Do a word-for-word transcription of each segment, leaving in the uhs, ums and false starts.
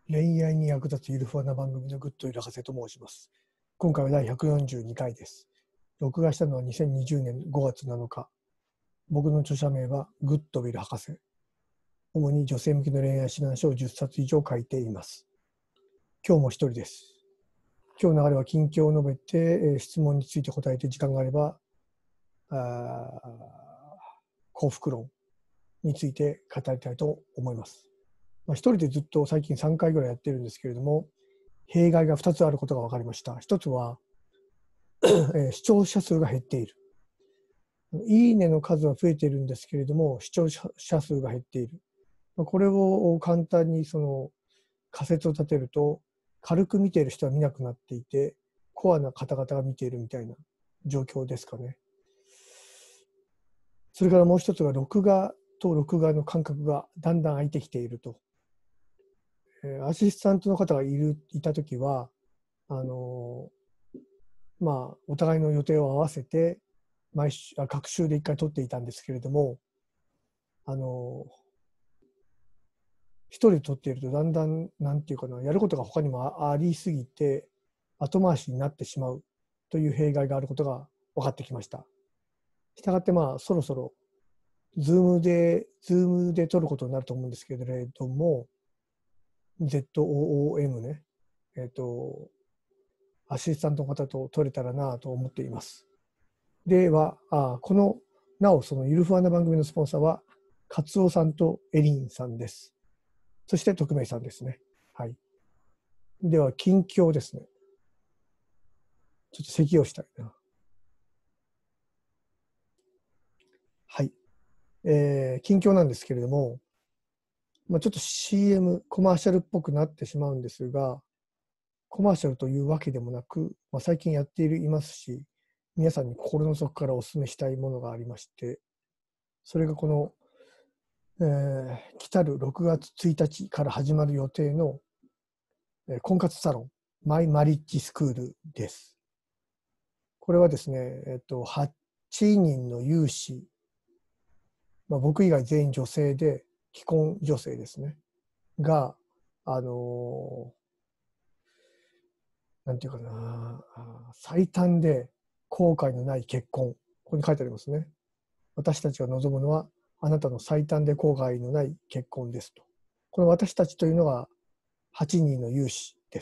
恋愛に役立つゆるふわな番組のグッドイル博士と申します。今回はだいひゃくよんじゅうにかいです。録画したのはにせんにじゅうねんごがつなのか。僕の著者名はグッドウィル博士。主に女性向けの恋愛指南書をじゅっさつ以上書いています。今日も一人です。今日の流れは近況を述べて、質問について答えて時間があれば、あ幸福論について語りたいと思います。まあ、一人でずっと最近さんかいぐらいやってるんですけれども、弊害がふたつあることが分かりました。一つは、えー、視聴者数が減っている。いいねの数は増えているんですけれども、視聴者数が減っている。これを簡単にその仮説を立てると、軽く見ている人は見なくなっていて、コアな方々が見ているみたいな状況ですかね。それからもう一つが、録画と録画の間隔がだんだん空いてきていると。アシスタントの方がいるいたときは、あのまあ、お互いの予定を合わせて、毎週、あ、各週でいっかい撮っていたんですけれども、あの一人で撮っているとだんだん、なんていうかな、やることが他にもありすぎて、後回しになってしまうという弊害があることが分かってきました。したがって、まあ、そろそろ、ズームで、ズームで撮ることになると思うんですけれども、ゼットオーオーエム ね、えっと、アシスタントの方と撮れたらなと思っています。では、あこの、なお、そのゆるふわな番組のスポンサーは、カツオさんとエリンさんです。そして、匿名さんですね。はい。では、近況ですね。ちょっと咳をしたいな。はい。えー、近況なんですけれども、まあ、ちょっと シーエム、コマーシャルっぽくなってしまうんですが、コマーシャルというわけでもなく、まあ、最近やっているいますし、皆さんに心の底からお勧めしたいものがありまして、それがこの、えー、来たるろくがつついたちから始まる予定の、えー、婚活サロン、マイマリッジスクールです。これはですね、えっと、はちにんの有志、まあ、僕以外全員女性で、既婚女性ですね、が、あのー、なんていうかな、最短で後悔のない結婚、ここに書いてありますね。私たちが望むのは、あなたの最短で後悔のない結婚ですと。この私たちというのは、はちにんの有志です。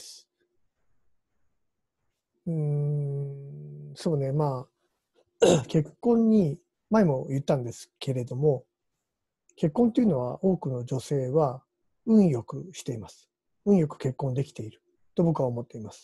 うーん、そうね、まあ、結婚に、前も言ったんですけれども、結婚というのは多くの女性は運よくしています。運よく結婚できていると僕は思っています。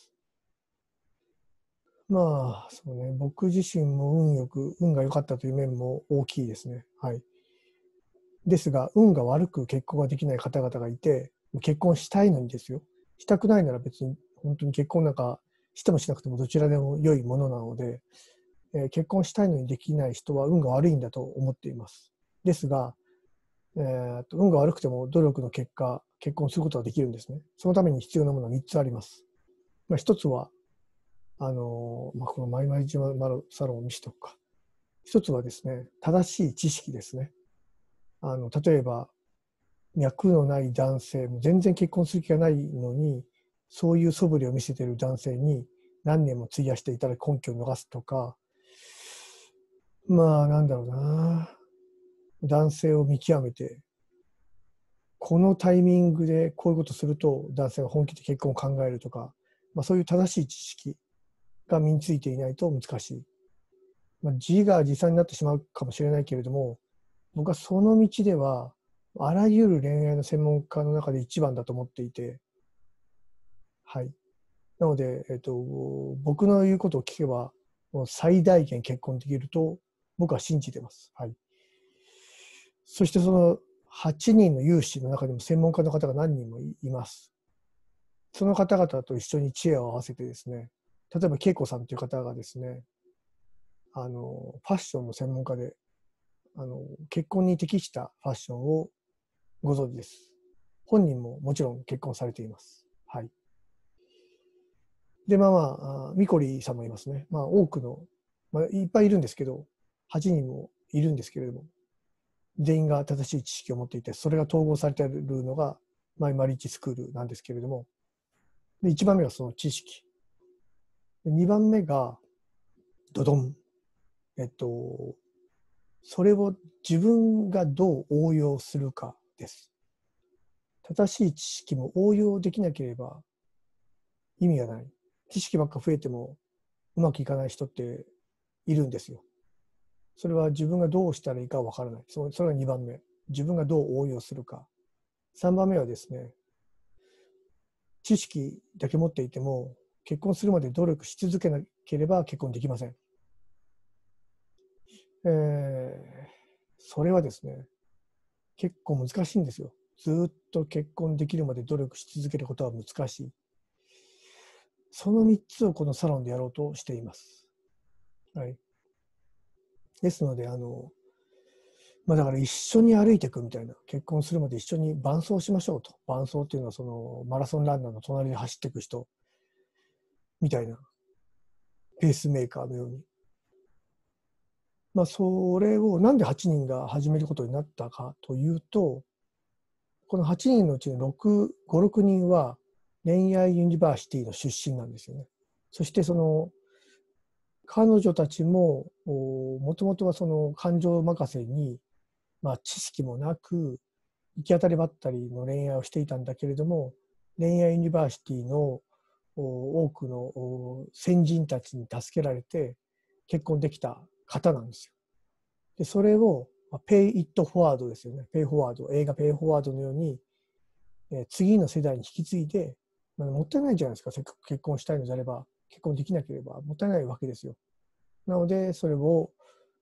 まあ、そうね、僕自身も運よく、運が良かったという面も大きいですね。はい。ですが、運が悪く結婚ができない方々がいて、結婚したいのにですよ。したくないなら別に、本当に結婚なんかしてもしなくてもどちらでも良いものなので、えー、結婚したいのにできない人は運が悪いんだと思っています。ですが、えー、と運が悪くても努力の結果、結婚することができるんですね。そのために必要なものはみっつあります。まあ、ひとつは、あのーまあ、このマイマイジマルサロンを見せておくか。ひとつはですね、正しい知識ですね。あの例えば、脈のない男性、全然結婚する気がないのに、そういう素振りを見せている男性に何年も費やしていたら根拠を逃すとか、まあ、なんだろうな。男性を見極めて、このタイミングでこういうことすると男性が本気で結婚を考えるとか、まあ、そういう正しい知識が身についていないと難しい。まあ、自画自賛になってしまうかもしれないけれども、僕はその道では、あらゆる恋愛の専門家の中で一番だと思っていて、はい。なので、えっと、僕の言うことを聞けば、もう最大限結婚できると僕は信じてます。はい。そしてそのはちにんの有志の中でも専門家の方が何人もいます。その方々と一緒に知恵を合わせてですね、例えば恵子さんという方がですね、あのファッションの専門家で、あの結婚に適したファッションをご存知です。本人ももちろん結婚されています。はい。で、まあまあ、ミコリさんもいますね。まあ多くの、まあ、いっぱいいるんですけど、はちにんもいるんですけれども、全員が正しい知識を持っていて、それが統合されているのがマイマリッジスクールなんですけれども、でいちばんめはその知識。でにばんめが、ドドン。えっと、それを自分がどう応用するかです。正しい知識も応用できなければ意味がない。知識ばっか増えてもうまくいかない人っているんですよ。それは自分がどうしたらいいかわからない。それがにばんめ。自分がどう応用するか。さんばんめはですね、知識だけ持っていても結婚するまで努力し続けなければ結婚できません。えー、それはですね、結構難しいんですよ。ずっと結婚できるまで努力し続けることは難しい。そのみっつをこのサロンでやろうとしています。はい。ですので、あの、まあだから一緒に歩いていくみたいな、結婚するまで一緒に伴走しましょうと。伴走っていうのはそのマラソンランナーの隣で走っていく人みたいな、ペースメーカーのように。まあそれをなんではちにんが始めることになったかというと、このはちにんのうちのろく、ご、ろくにんは恋愛ユニバーシティの出身なんですよね。そしてその彼女たちももともとはその感情任せに、まあ、知識もなく行き当たりばったりの恋愛をしていたんだけれども、恋愛ユニバーシティの多くの先人たちに助けられて結婚できた方なんですよ。でそれをペイ・イット・フォワードですよね。ペイ・フォワード、映画ペイ・フォワードのように、え次の世代に引き継いで、まあ、もったいないじゃないですか。せっかく結婚したいのであれば、結婚できなければもったいないわけですよ。なので、それを、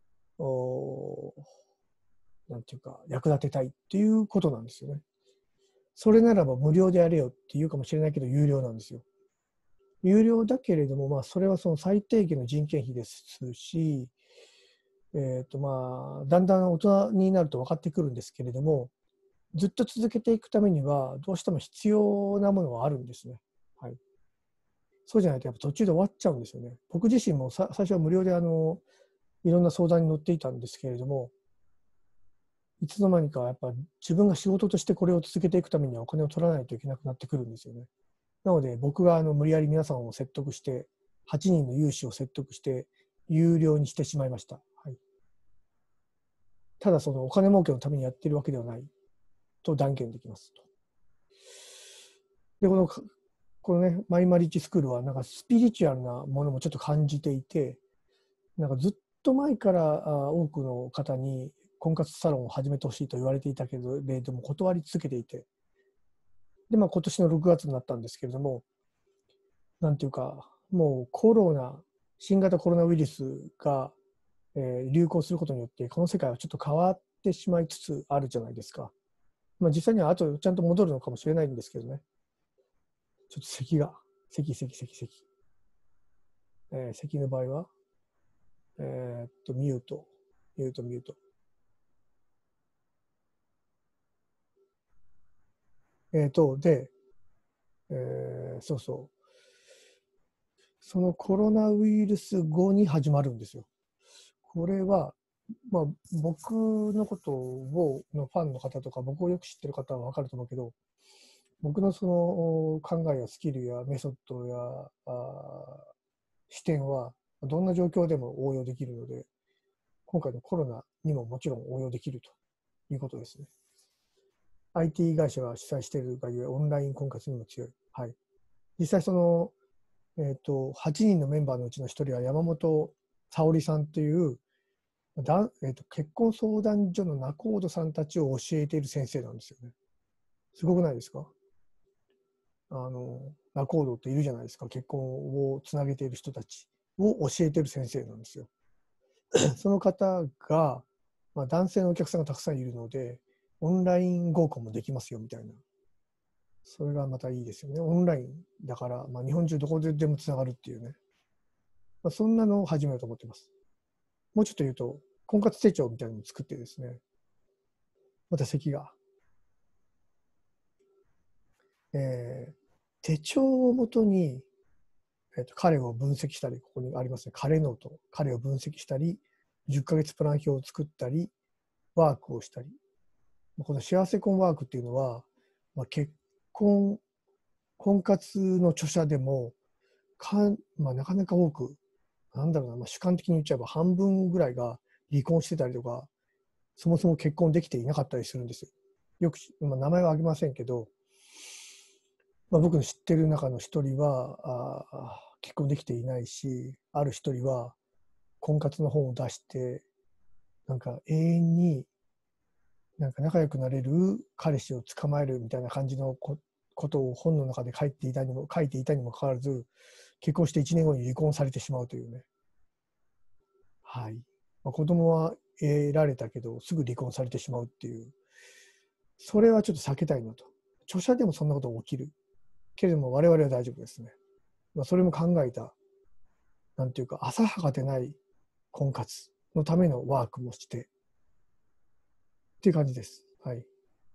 なんていうか、役立てたいっていうことなんですよね。それならば無料でやれよって言うかもしれないけど、有料なんですよ。有料だけれども、まあ、それはその最低限の人件費ですし、えっとまあ、だんだん大人になると分かってくるんですけれども、ずっと続けていくためには、どうしても必要なものはあるんですね。はい。そうじゃないと、やっぱ途中で終わっちゃうんですよね。僕自身もさ最初は無料であのいろんな相談に乗っていたんですけれども、いつの間にかやっぱ自分が仕事としてこれを続けていくためにはお金を取らないといけなくなってくるんですよね。なので僕があの無理やり皆さんを説得して、はちにんの有志を説得して有料にしてしまいました。はい、ただそのお金儲けのためにやっているわけではないと断言できますと。でこのこのねマイマリッジスクールはなんかスピリチュアルなものもちょっと感じていて、なんかずっと前から多くの方に婚活サロンを始めてほしいと言われていたけど、でも断り続けていて、で、まあ、今年のろくがつになったんですけれども、なんていうか、もうコロナ、新型コロナウイルスが、えー、流行することによって、この世界はちょっと変わってしまいつつあるじゃないですか。まあ、実際には後でちゃんと戻るのかもしれないんですけどね。ちょっと咳が、咳、咳、咳、咳。えー、咳の場合は、えー、っと、ミュート、ミュート、ミュート。えっと、で、えー、そうそう。そのコロナウイルス後に始まるんですよ。これは、まあ、僕のことをのファンの方とか、僕をよく知ってる方は分かると思うけど、僕のその考えやスキルやメソッドやあ視点は、どんな状況でも応用できるので、今回のコロナにももちろん応用できるということですね。アイティー 会社が主催しているがゆえ、オンライン婚活にも強い。はい。実際その、えっと、はちにんのメンバーのうちのひとりは山本沙織さんというだ、えっと、結婚相談所の仲人さんたちを教えている先生なんですよね。すごくないですか？あの、仲人っているじゃないですか。結婚をつなげている人たちを教えている先生なんですよ。その方が、まあ、男性のお客さんがたくさんいるので、オンライン合コンもできますよみたいな。それがまたいいですよね。オンラインだから、まあ、日本中どこででもつながるっていうね。まあ、そんなのを始めようと思ってます。もうちょっと言うと、婚活手帳みたいなのを作ってですね、また席が。えー、手帳をもとに、えーと、彼を分析したり、ここにありますね、彼ノート、彼を分析したり、じゅっかげつプラン表を作ったり、ワークをしたり。この幸せ婚ワークっていうのは、まあ、結婚、婚活の著者でもか、まあ、なかなか多く、なんだろうな、まあ、主観的に言っちゃえば半分ぐらいが離婚してたりとか、そもそも結婚できていなかったりするんですよ。よく、まあ、名前は挙げませんけど、まあ、僕の知ってる中の一人はあ結婚できていないし、ある一人は婚活の本を出して、なんか永遠になんか仲良くなれる彼氏を捕まえるみたいな感じのこことを本の中で書いていたにも書いていたにもかかわらず、結婚していちねんごに離婚されてしまうというね。はい。まあ、子供は得られたけど、すぐ離婚されてしまうっていう。それはちょっと避けたいのと。著者でもそんなことが起きる。けれども我々は大丈夫ですね。まあ、それも考えた、なんていうか、浅はかでない婚活のためのワークもして、っていう感じです。はい。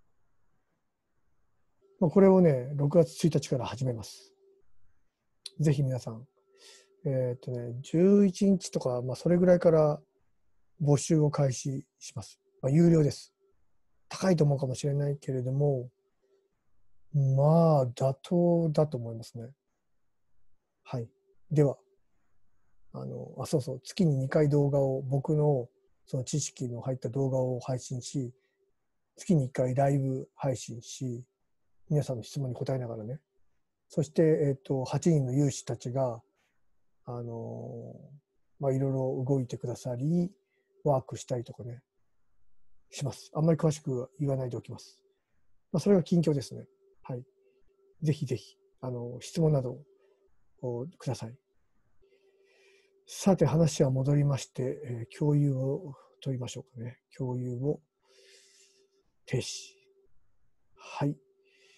まあ、これをね、ろくがつついたちから始めます。ぜひ皆さん、えーっとね、じゅういちにちとか、まあ、それぐらいから募集を開始します。まあ、有料です。高いと思うかもしれないけれども、まあ、妥当だと思いますね。はい。では、あの、あ、そうそう、月ににかい動画を、僕のその知識の入った動画を配信し、月にいっかいライブ配信し、皆さんの質問に答えながらね。そして、えっと、はちにんの有志たちが、あの、まあ、いろいろ動いてくださり、ワークしたりとかね、します。あんまり詳しく言わないでおきます。まあ、それが近況ですね。はい。ぜひぜひ、あの、質問などをください。さて、話は戻りまして、えー共有を取りましょうかね。共有を停止。はい。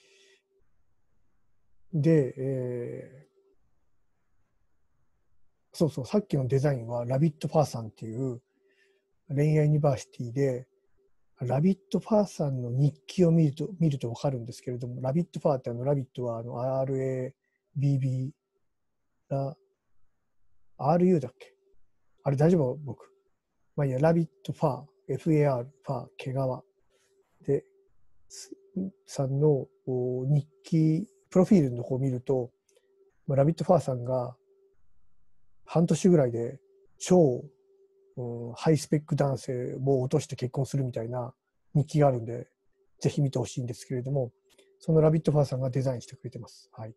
で、えーそうそう、さっきのデザインはラビット・ファーさんっていう恋愛ユニバーシティで、ラビット・ファーさんの日記を見ると、見るとわかるんですけれども、ラビット・ファーってあの、ラビットはあの アールエービービー、ラ、アールユー だっけあれ大丈夫僕。まあいいや、ラビット・ファー、エフエーアール、ファー、毛皮で、さんの日記、プロフィールの方を見ると、まあ、ラビット・ファーさんが半年ぐらいで超、うん、ハイスペック男性を落として結婚するみたいな日記があるんで、ぜひ見てほしいんですけれども、そのラビット・ファーさんがデザインしてくれてます。はい。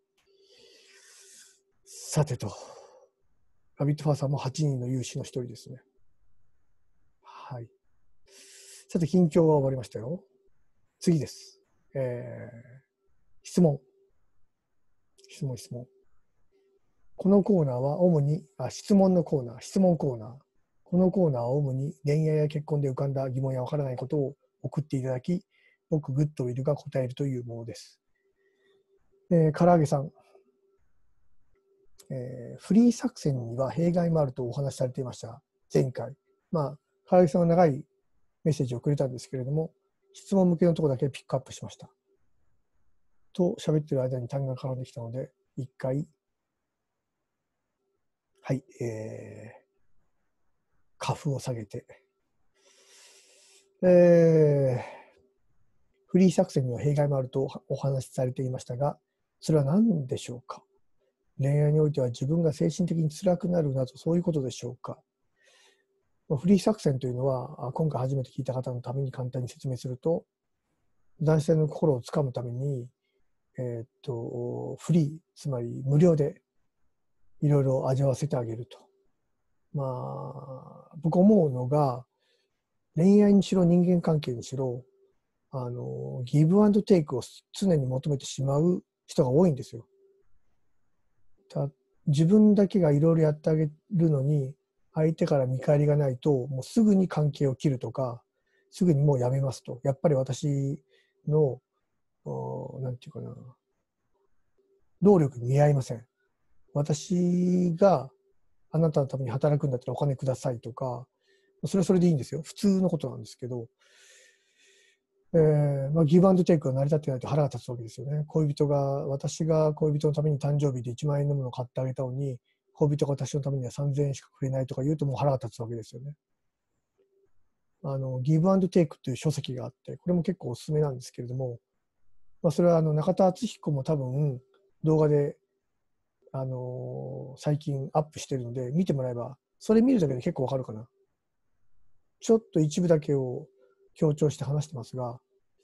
さてと、ラビット・ファーさんもはちにんの有志の一人ですね。はい。さて、近況は終わりましたよ。次です。えー、質問。質問、質問。このコーナーは主に、あ、質問のコーナー、質問コーナー。このコーナーは主に恋愛や結婚で浮かんだ疑問やわからないことを送っていただき、僕、グッドウィルが答えるというものです。えー、唐揚げさん、えー、フリー作戦には弊害もあるとお話しされていました。前回。まあ、唐揚げさんは長いメッセージをくれたんですけれども、質問向けのところだけピックアップしました。と、喋ってる間に単語が絡んできたので、一回、はい、えー、カフを下げて、えー、フリー作戦には弊害もあるとお話しされていましたが、それは何でしょうか。恋愛においては自分が精神的に辛くなるなど、そういうことでしょうか。フリー作戦というのは、今回初めて聞いた方のために簡単に説明すると、男性の心をつかむために、えーっと、フリー、つまり無料でいろいろ味わわせてあげると。まあ、僕思うのが、恋愛にしろ人間関係にしろ、あの、ギブアンドテイクを常に求めてしまう人が多いんですよ。た自分だけがいろいろやってあげるのに、相手から見返りがないと、もうすぐに関係を切るとか、すぐにもうやめますと。やっぱり私の、なんていうかな、労力に見合いません。私があなたのために働くんだったらお金くださいとか、それはそれでいいんですよ。普通のことなんですけど、えーまあ、ギブアンドテイクが成り立ってないと腹が立つわけですよね。恋人が、私が恋人のために誕生日でいちまん円のものを買ってあげたのに、恋人が私のためにはさんぜんえんしかくれないとか言うともう腹が立つわけですよね。あの、ギブアンドテイクっていう書籍があって、これも結構おすすめなんですけれども、 まあ、それはあの中田敦彦も多分動画で、あのー最近アップしてるので見てもらえば、それ見るだけで結構わかるかな。ちょっと一部だけを強調して話してますが、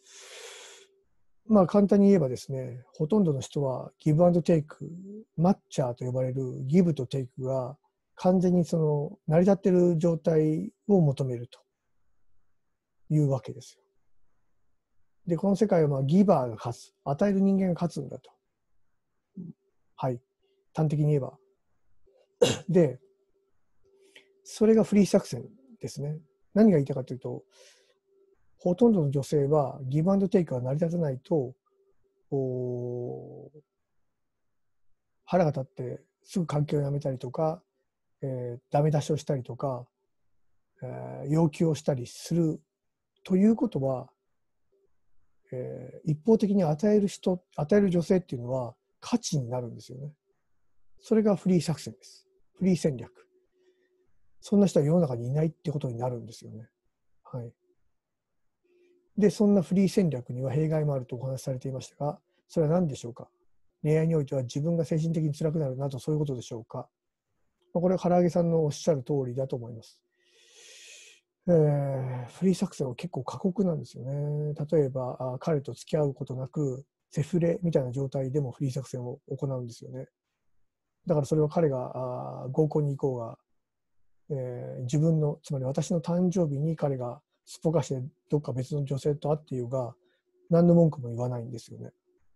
まあ簡単に言えばですね、ほとんどの人はギブアンドテイク、マッチャーと呼ばれるギブとテイクが完全にその成り立っている状態を求めるというわけですよ。で、この世界はまあギバーが勝つ、与える人間が勝つんだと。はい。端的に言えば。で、それがフリー作戦ですね。何が言いたいかというと、ほとんどの女性はギブアンドテイクが成り立たないと、腹が立ってすぐ関係をやめたりとか、えー、ダメ出しをしたりとか、えー、要求をしたりするということは、えー、一方的に与える人、与える女性っていうのは価値になるんですよね。それがフリー作戦です。フリー戦略。そんな人は世の中にいないってことになるんですよね。はい。で、そんなフリー戦略には弊害もあるとお話しされていましたが、それは何でしょうか。恋愛においては自分が精神的に辛くなるなどそういうことでしょうか。これは唐揚げさんのおっしゃる通りだと思います。えー、フリー作戦は結構過酷なんですよね。例えば、あ彼と付き合うことなく、セフレみたいな状態でもフリー作戦を行うんですよね。だからそれは彼があ合コンに行こうが、えー、自分の、つまり私の誕生日に彼がすっぽかしてどっか別の女性と会っていようが、何の文句も言わないんですよね。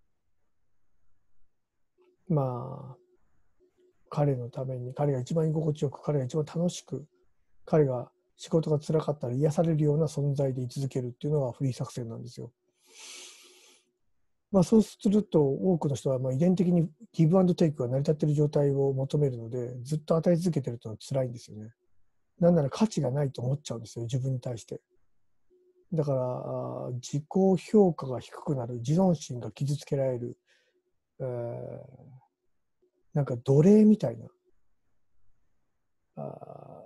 まあ、彼のために、彼が一番居心地よく、彼が一番楽しく、彼が仕事が辛かったら癒されるような存在で居続けるっていうのがフリー作戦なんですよ。まあ、そうすると多くの人はまあ遺伝的にギブアンドテイクが成り立っている状態を求めるので、ずっと与え続けてるというのは辛いんですよね。なんなら価値がないと思っちゃうんですよ、自分に対して。だから自己評価が低くなる、自尊心が傷つけられる、えー、なんか奴隷みたいな、あ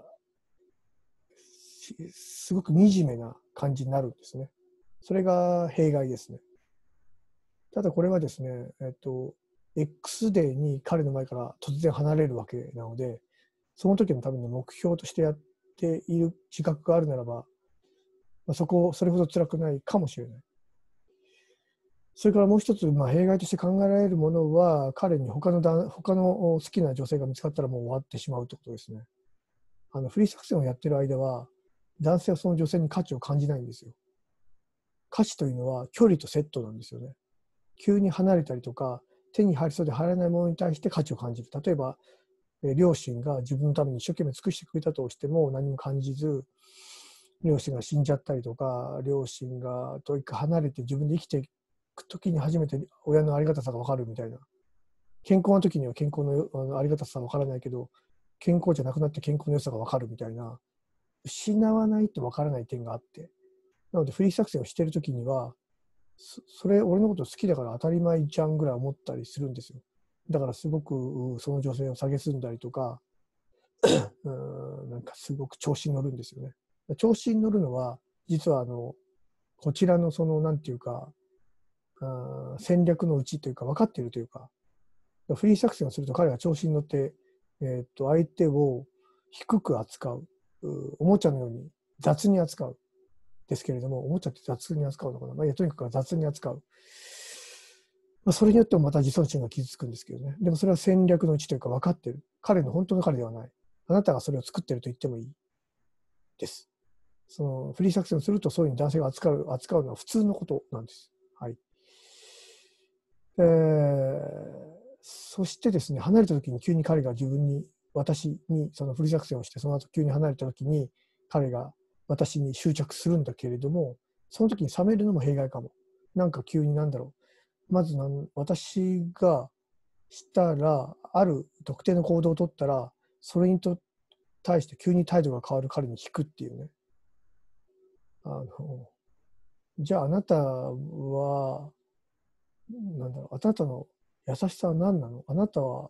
すごく惨めな感じになるんですね。それが弊害ですね。ただこれはですね、えっと、X デーに彼の前から突然離れるわけなので、その時のための目標としてやっている自覚があるならば、まあ、そこ、それほど辛くないかもしれない。それからもう一つ、まあ、弊害として考えられるものは、彼に他のだ他の好きな女性が見つかったらもう終わってしまうということですね。あのフリー作戦をやってる間は、男性はその女性に価値を感じないんですよ。価値というのは距離とセットなんですよね。急に離れたりとか、手に入りそうで入らないものに対して価値を感じる。例えば、え両親が自分のために一生懸命尽くしてくれたとしても何も感じず、両親が死んじゃったりとか、両親がと一回離れて自分で生きていくときに初めて親のありがたさが分かるみたいな。健康の時には健康のあのありがたさは分からないけど、健康じゃなくなって健康の良さが分かるみたいな、失わないと分からない点があって。なのでフリー作戦をしている時には、それ俺のこと好きだから当たり前じゃんぐらい思ったりするんですよ。だからすごくその女性を蔑んだりとか、うんなんかすごく調子に乗るんですよね。調子に乗るのは実はあのこちらのそのなんていうかあ戦略のうちというか分かっているというか、フリー作戦をすると彼が調子に乗って、えー、と相手を低く扱う、うおもちゃのように雑に扱うですけれども、おもちゃって雑に扱うのかな、まあ、いやとにかく雑に扱う。まあ、それによってもまた自尊心が傷つくんですけどね。でもそれは戦略のうちというか分かっている。彼の本当の彼ではない。あなたがそれを作っていると言ってもいいです。そのフリー作戦をするとそういうふうに男性が扱う、扱うのは普通のことなんです。はい。えー、そしてですね、離れた時に急に彼が自分に、私にそのフリー作戦をして、その後急に離れた時に彼が私に執着するんだけれども、その時に冷めるのも弊害かも。なんか急になんだろう。まずなん私がしたら、ある特定の行動を取ったら、それにと対して急に態度が変わる彼に引くっていうね。あのじゃああなたは、なんだろう、あなたの優しさは何なの？あなたは、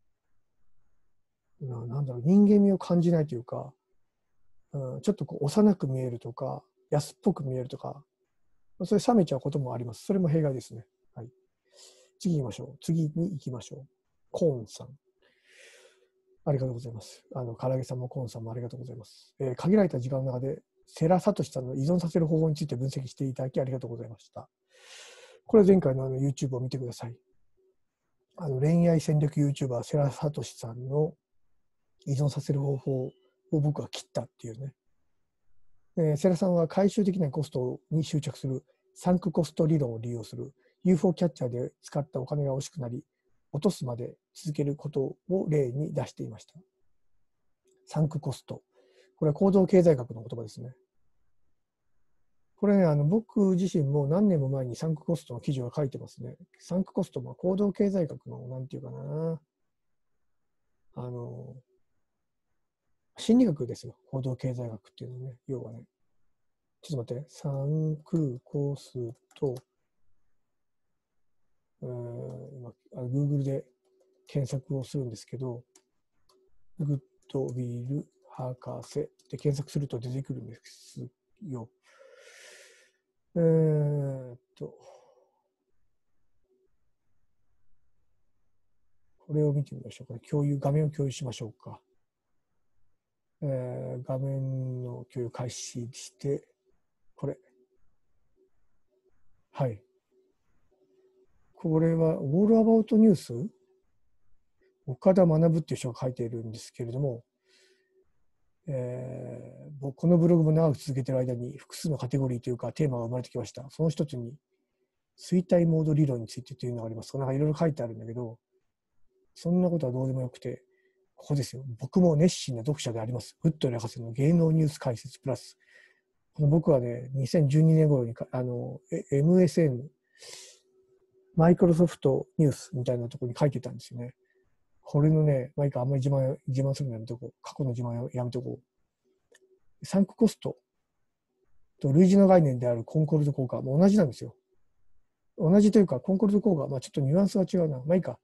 ななんだろう、人間味を感じないというか、うん、ちょっとこう幼く見えるとか、安っぽく見えるとか、それ冷めちゃうこともあります。それも弊害ですね。はい。 次行きましょう。次に行きましょう。コーンさん。ありがとうございます。あの、唐揚げさんもコーンさんもありがとうございます。えー、限られた時間の中で、世良聡さんの依存させる方法について分析していただきありがとうございました。これは前回のあの YouTube を見てください。あの恋愛戦略 YouTuber 世良聡さんの依存させる方法を僕は切ったっていうね。えー、世良さんは回収できないコストに執着するサンクコスト理論を利用する ユーフォー キャッチャーで使ったお金が惜しくなり落とすまで続けることを例に出していました。サンクコスト。これは行動経済学の言葉ですね。これね、あの僕自身も何年も前にサンクコストの記事を書いてますね。サンクコストは行動経済学のなんていうかな、あの、心理学ですよ。行動経済学っていうのはね、要はね。ちょっと待って、サンクコスト、うーん今、Google で検索をするんですけど、グッドウィル博士で検索すると出てくるんですよ。えーっと、これを見てみましょうか。共有、画面を共有しましょうか。えー、画面の共有開始して、これ。はい。これは、オールアバウトニュース岡田学っていう人が書いているんですけれども、えー、このブログも長く続けている間に複数のカテゴリーというかテーマが生まれてきました。その一つに衰退モード理論についてというのがあります。なんかいろいろ書いてあるんだけど、そんなことはどうでもよくて、ここですよ。僕も熱心な読者であります。ウッドレ博士の芸能ニュース解説プラス。この僕はね、にせんじゅうにねん頃にあの エムエスエヌ、マイクロソフトニュースみたいなところに書いてたんですよね。これのね、毎回あんまり自慢自慢するのやめとこう。過去の自慢やめとこう。サンクコストと類似の概念であるコンコルド効果も同じなんですよ。同じというか、コンコルド効果、まあ、ちょっとニュアンスが違うな。まあいいか。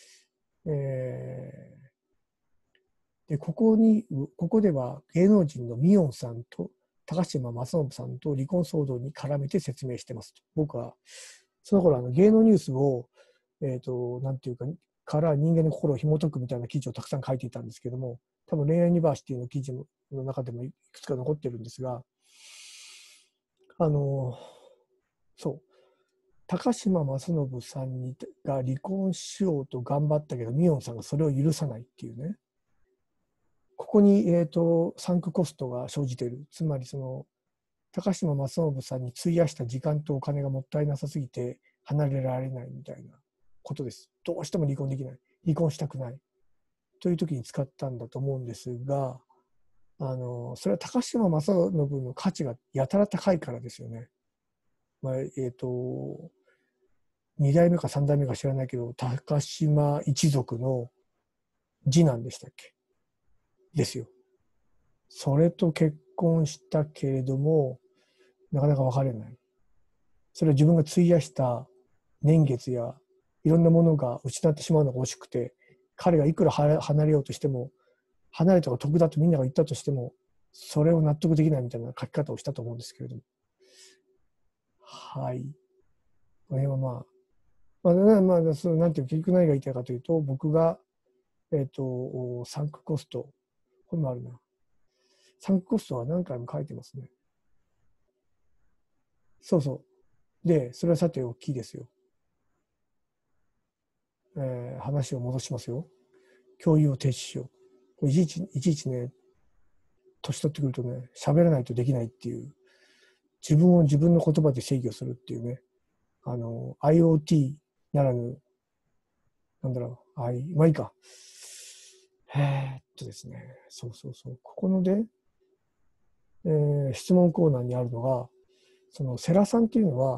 えー、で、ここに、ここでは芸能人のミヨンさんと高島正信さんと離婚騒動に絡めて説明してますと。僕は、その頃あの芸能ニュースを、えっと、なんていうか、から人間の心を紐解くみたいな記事をたくさん書いていたんですけども、多分恋愛ユニバーシティの記事の中でもいくつか残ってるんですが、あの、そう、高島正信さんにが離婚しようと頑張ったけど、ミヨンさんがそれを許さないっていうね、ここに、えーと、サンクコストが生じている。つまりその、高島正信さんに費やした時間とお金がもったいなさすぎて離れられないみたいなことです。どうしても離婚できない。離婚したくない。という時に使ったんだと思うんですが、あの、それは高島正信の価値がやたら高いからですよね。まあ、えっ、ー、と、に代目かさん代目か知らないけど、高島一族の次男でしたっけですよ。それと結婚したけれども、なかなか別れない。それは自分が費やした年月やいろんなものが失ってしまうのが惜しくて、彼がいくら離れようとしても、離れた方が得だとみんなが言ったとしても、それを納得できないみたいな書き方をしたと思うんですけれども。はい。これはまあ、まあ、まあ、そのなんていう、結局何が言いたいかというと、僕が、えっと、サンクコスト、これもあるな。サンクコストは何回も書いてますね。そうそう。で、それはさておきですよ。えー、話を戻しますよ。共有を停止しよう。いちいち、いちいちね、年取ってくるとね、喋らないとできないっていう、自分を自分の言葉で制御するっていうね、あの、IoT ならぬ、なんだろう、あい、まあいいか。えーっとですね、そうそうそう。ここので、えー、質問コーナーにあるのが、そのセラさんっていうのは、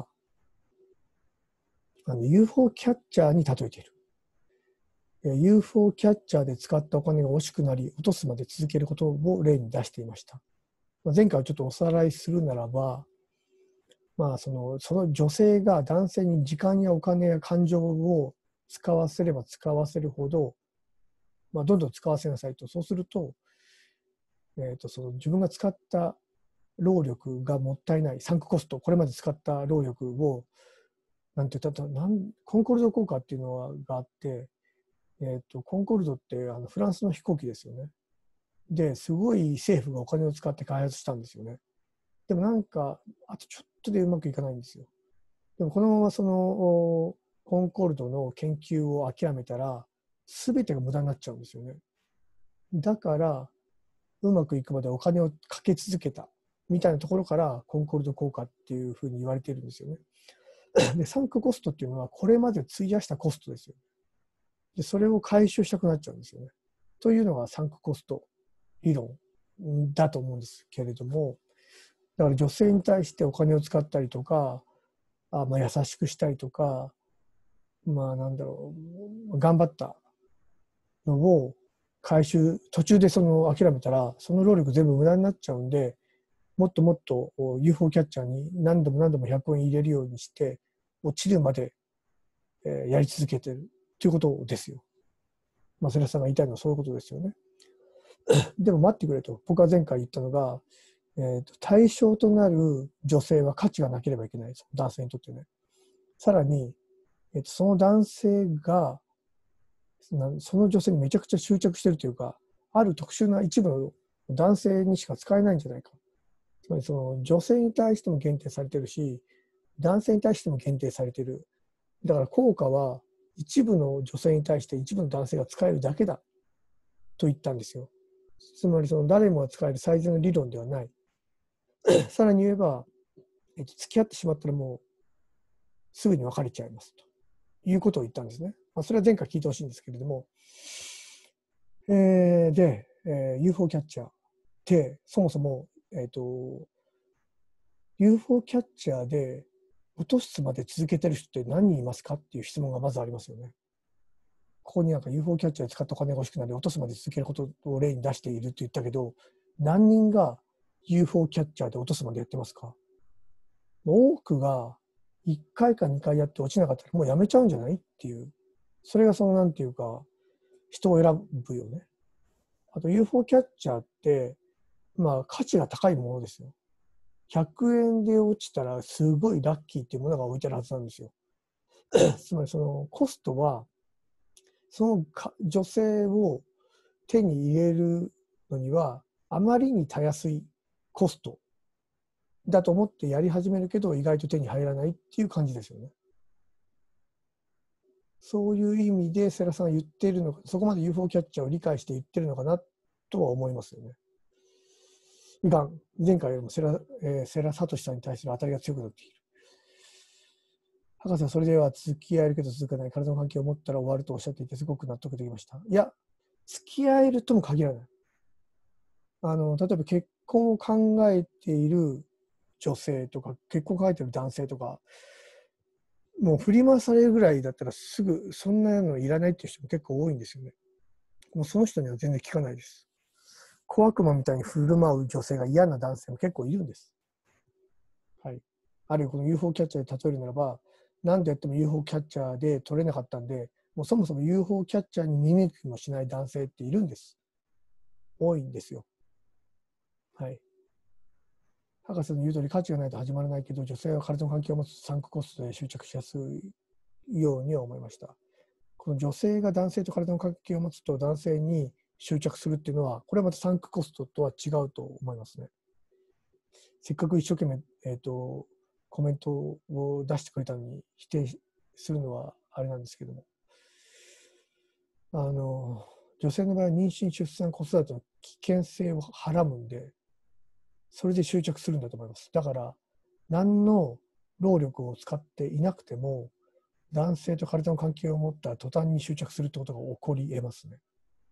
あの ユーフォー キャッチャーに例えている。ユーフォー キャッチャーで使ったお金が惜しくなり、落とすまで続けることを例に出していました。前回はちょっとおさらいするならば、まあ、その、その女性が男性に時間やお金や感情を使わせれば使わせるほど、まあ、どんどん使わせなさいと。そうすると、えーと、その自分が使った労力がもったいない、サンクコスト、これまで使った労力をなんて言ったらなんコンコルド効果っていうのはがあって、えー、とコンコルドってあのフランスの飛行機ですよね。ですごい政府がお金を使って開発したんですよね。でもなんかあとちょっとでうまくいかないんですよ。でもこのままそのコンコルドの研究を諦めたら全てが無駄になっちゃうんですよね。だからうまくいくまでお金をかけ続けたみたいなところからコンコルド効果っていうふうに言われているんですよね。で、サンクコストっていうのはこれまで費やしたコストですよ。で、それを回収したくなっちゃうんですよね。というのがサンクコスト理論だと思うんですけれども、だから女性に対してお金を使ったりとか、あまあ優しくしたりとか、まあなんだろう、頑張ったのを回収、途中でその諦めたら、その労力全部無駄になっちゃうんで、もっともっと ユーフォー キャッチャーに何度も何度もひゃくえん入れるようにして、落ちるまでやり続けてるということですよ。まあ、セラさんが言いたいのはそういうことですよね。でも待ってくれと、僕は前回言ったのが、えー、と対象となる女性は価値がなければいけないです、男性にとってね。さらに、えー、とその男性が、その女性にめちゃくちゃ執着しているというか、ある特殊な一部の男性にしか使えないんじゃないか。つまりその女性に対しても限定されてるし、男性に対しても限定されてる。だから効果は一部の女性に対して一部の男性が使えるだけだと言ったんですよ。つまりその誰もが使える最善の理論ではない。さらに言えば、えっと、付き合ってしまったらもうすぐに別れちゃいますということを言ったんですね。まあ、それは前回聞いてほしいんですけれども、えー、で、えー、ユーフォー キャッチャーってそもそも、えーと、ユーフォー キャッチャーで落とすまで続けてる人って何人いますかっていう質問がまずありますよね。ここになんか ユーフォー キャッチャーで使ったお金が欲しくなり落とすまで続けることを例に出しているって言ったけど、何人が ユーフォー キャッチャーで落とすまでやってますか？多くがいっかいかにかいやって落ちなかったらもうやめちゃうんじゃないっていう、それがそのなんていうか人を選ぶよね。あと ユーフォー キャッチャーってまあ価値が高いものですよ。ひゃくえんで落ちたらすごいラッキーっていうものが置いてあるはずなんですよ。つまりそのコストはその女性を手に入れるのにはあまりにたやすいコストだと思ってやり始めるけど意外と手に入らないっていう感じですよね。そういう意味でセラさんが言っているのか、そこまで ユーフォー キャッチャーを理解して言ってるのかなとは思いますよね。いかん、前回よりもセラ、えー、セラサトシさんに対する当たりが強くなっている。博士はそれでは付き合えるけど続かない体の関係を持ったら終わるとおっしゃっていてすごく納得できました。いや、付き合えるとも限らない。あの例えば結婚を考えている女性とか結婚を考えている男性とかもう振り回されるぐらいだったらすぐそんなのいらないっていう人も結構多いんですよね。もうその人には全然聞かないです。小悪魔みたいに振る舞う女性が嫌な男性も結構いるんです。はい。あるいはこの ユーフォー キャッチャーで例えるならば、何度やっても ユーフォー キャッチャーで取れなかったんで、もうそもそも ユーフォー キャッチャーに見向きもしない男性っているんです。多いんですよ。はい。博士の言う通り価値がないと始まらないけど、女性は体の関係を持つサンクコストで執着しやすいようには思いました。この女性が男性と体の関係を持つと男性に執着するっていうのは、これはまたサンクコストとは違うと思いますね。せっかく一生懸命、えーと、コメントを出してくれたのに否定するのはあれなんですけども、あの女性の場合は妊娠、出産、子育ての危険性をはらむんで、それで執着するんだと思います。だから何の労力を使っていなくても男性と体の関係を持ったら途端に執着するってことが起こり得ますね。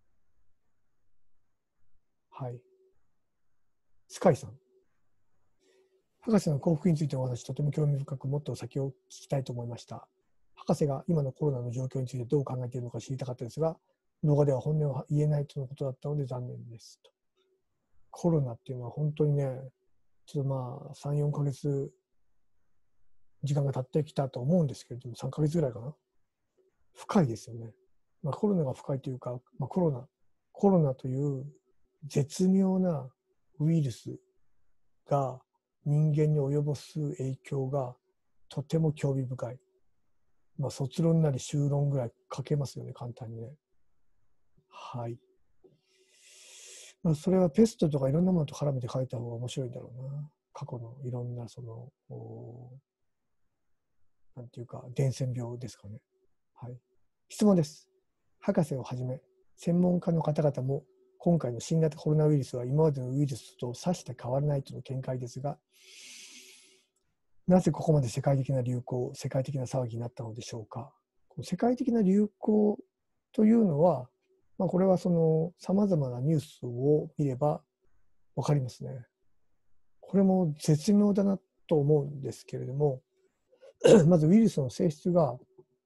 はい。スカイさん。博士の幸福についてのお話、とても興味深く、もっと先を聞きたいと思いました。博士が今のコロナの状況についてどう考えているのか知りたかったですが、動画では本音を言えないとのことだったので残念です。コロナっていうのは本当にね、ちょっとまあさん、よんかげつ時間が経ってきたと思うんですけれども、さんかげつぐらいかな。深いですよね。まあ、コロナが深いというか、まあ、コロナ、コロナという絶妙なウイルスが人間に及ぼす影響がとても興味深い。 まあ、卒論なり修論ぐらい書けますよね、簡単にね。はい。まあ、それはペストとかいろんなものと絡めて書いた方が面白いんだろうな。過去のいろんなその、なんていうか、伝染病ですかね。はい。質問です。博士をはじめ、専門家の方々も、今回の新型コロナウイルスは今までのウイルスとさして変わらないとの見解ですが、なぜここまで世界的な流行、世界的な騒ぎになったのでしょうか。世界的な流行というのは、まあ、これはその様々なニュースを見ればわかりますね。これも絶妙だなと思うんですけれども、まずウイルスの性質が、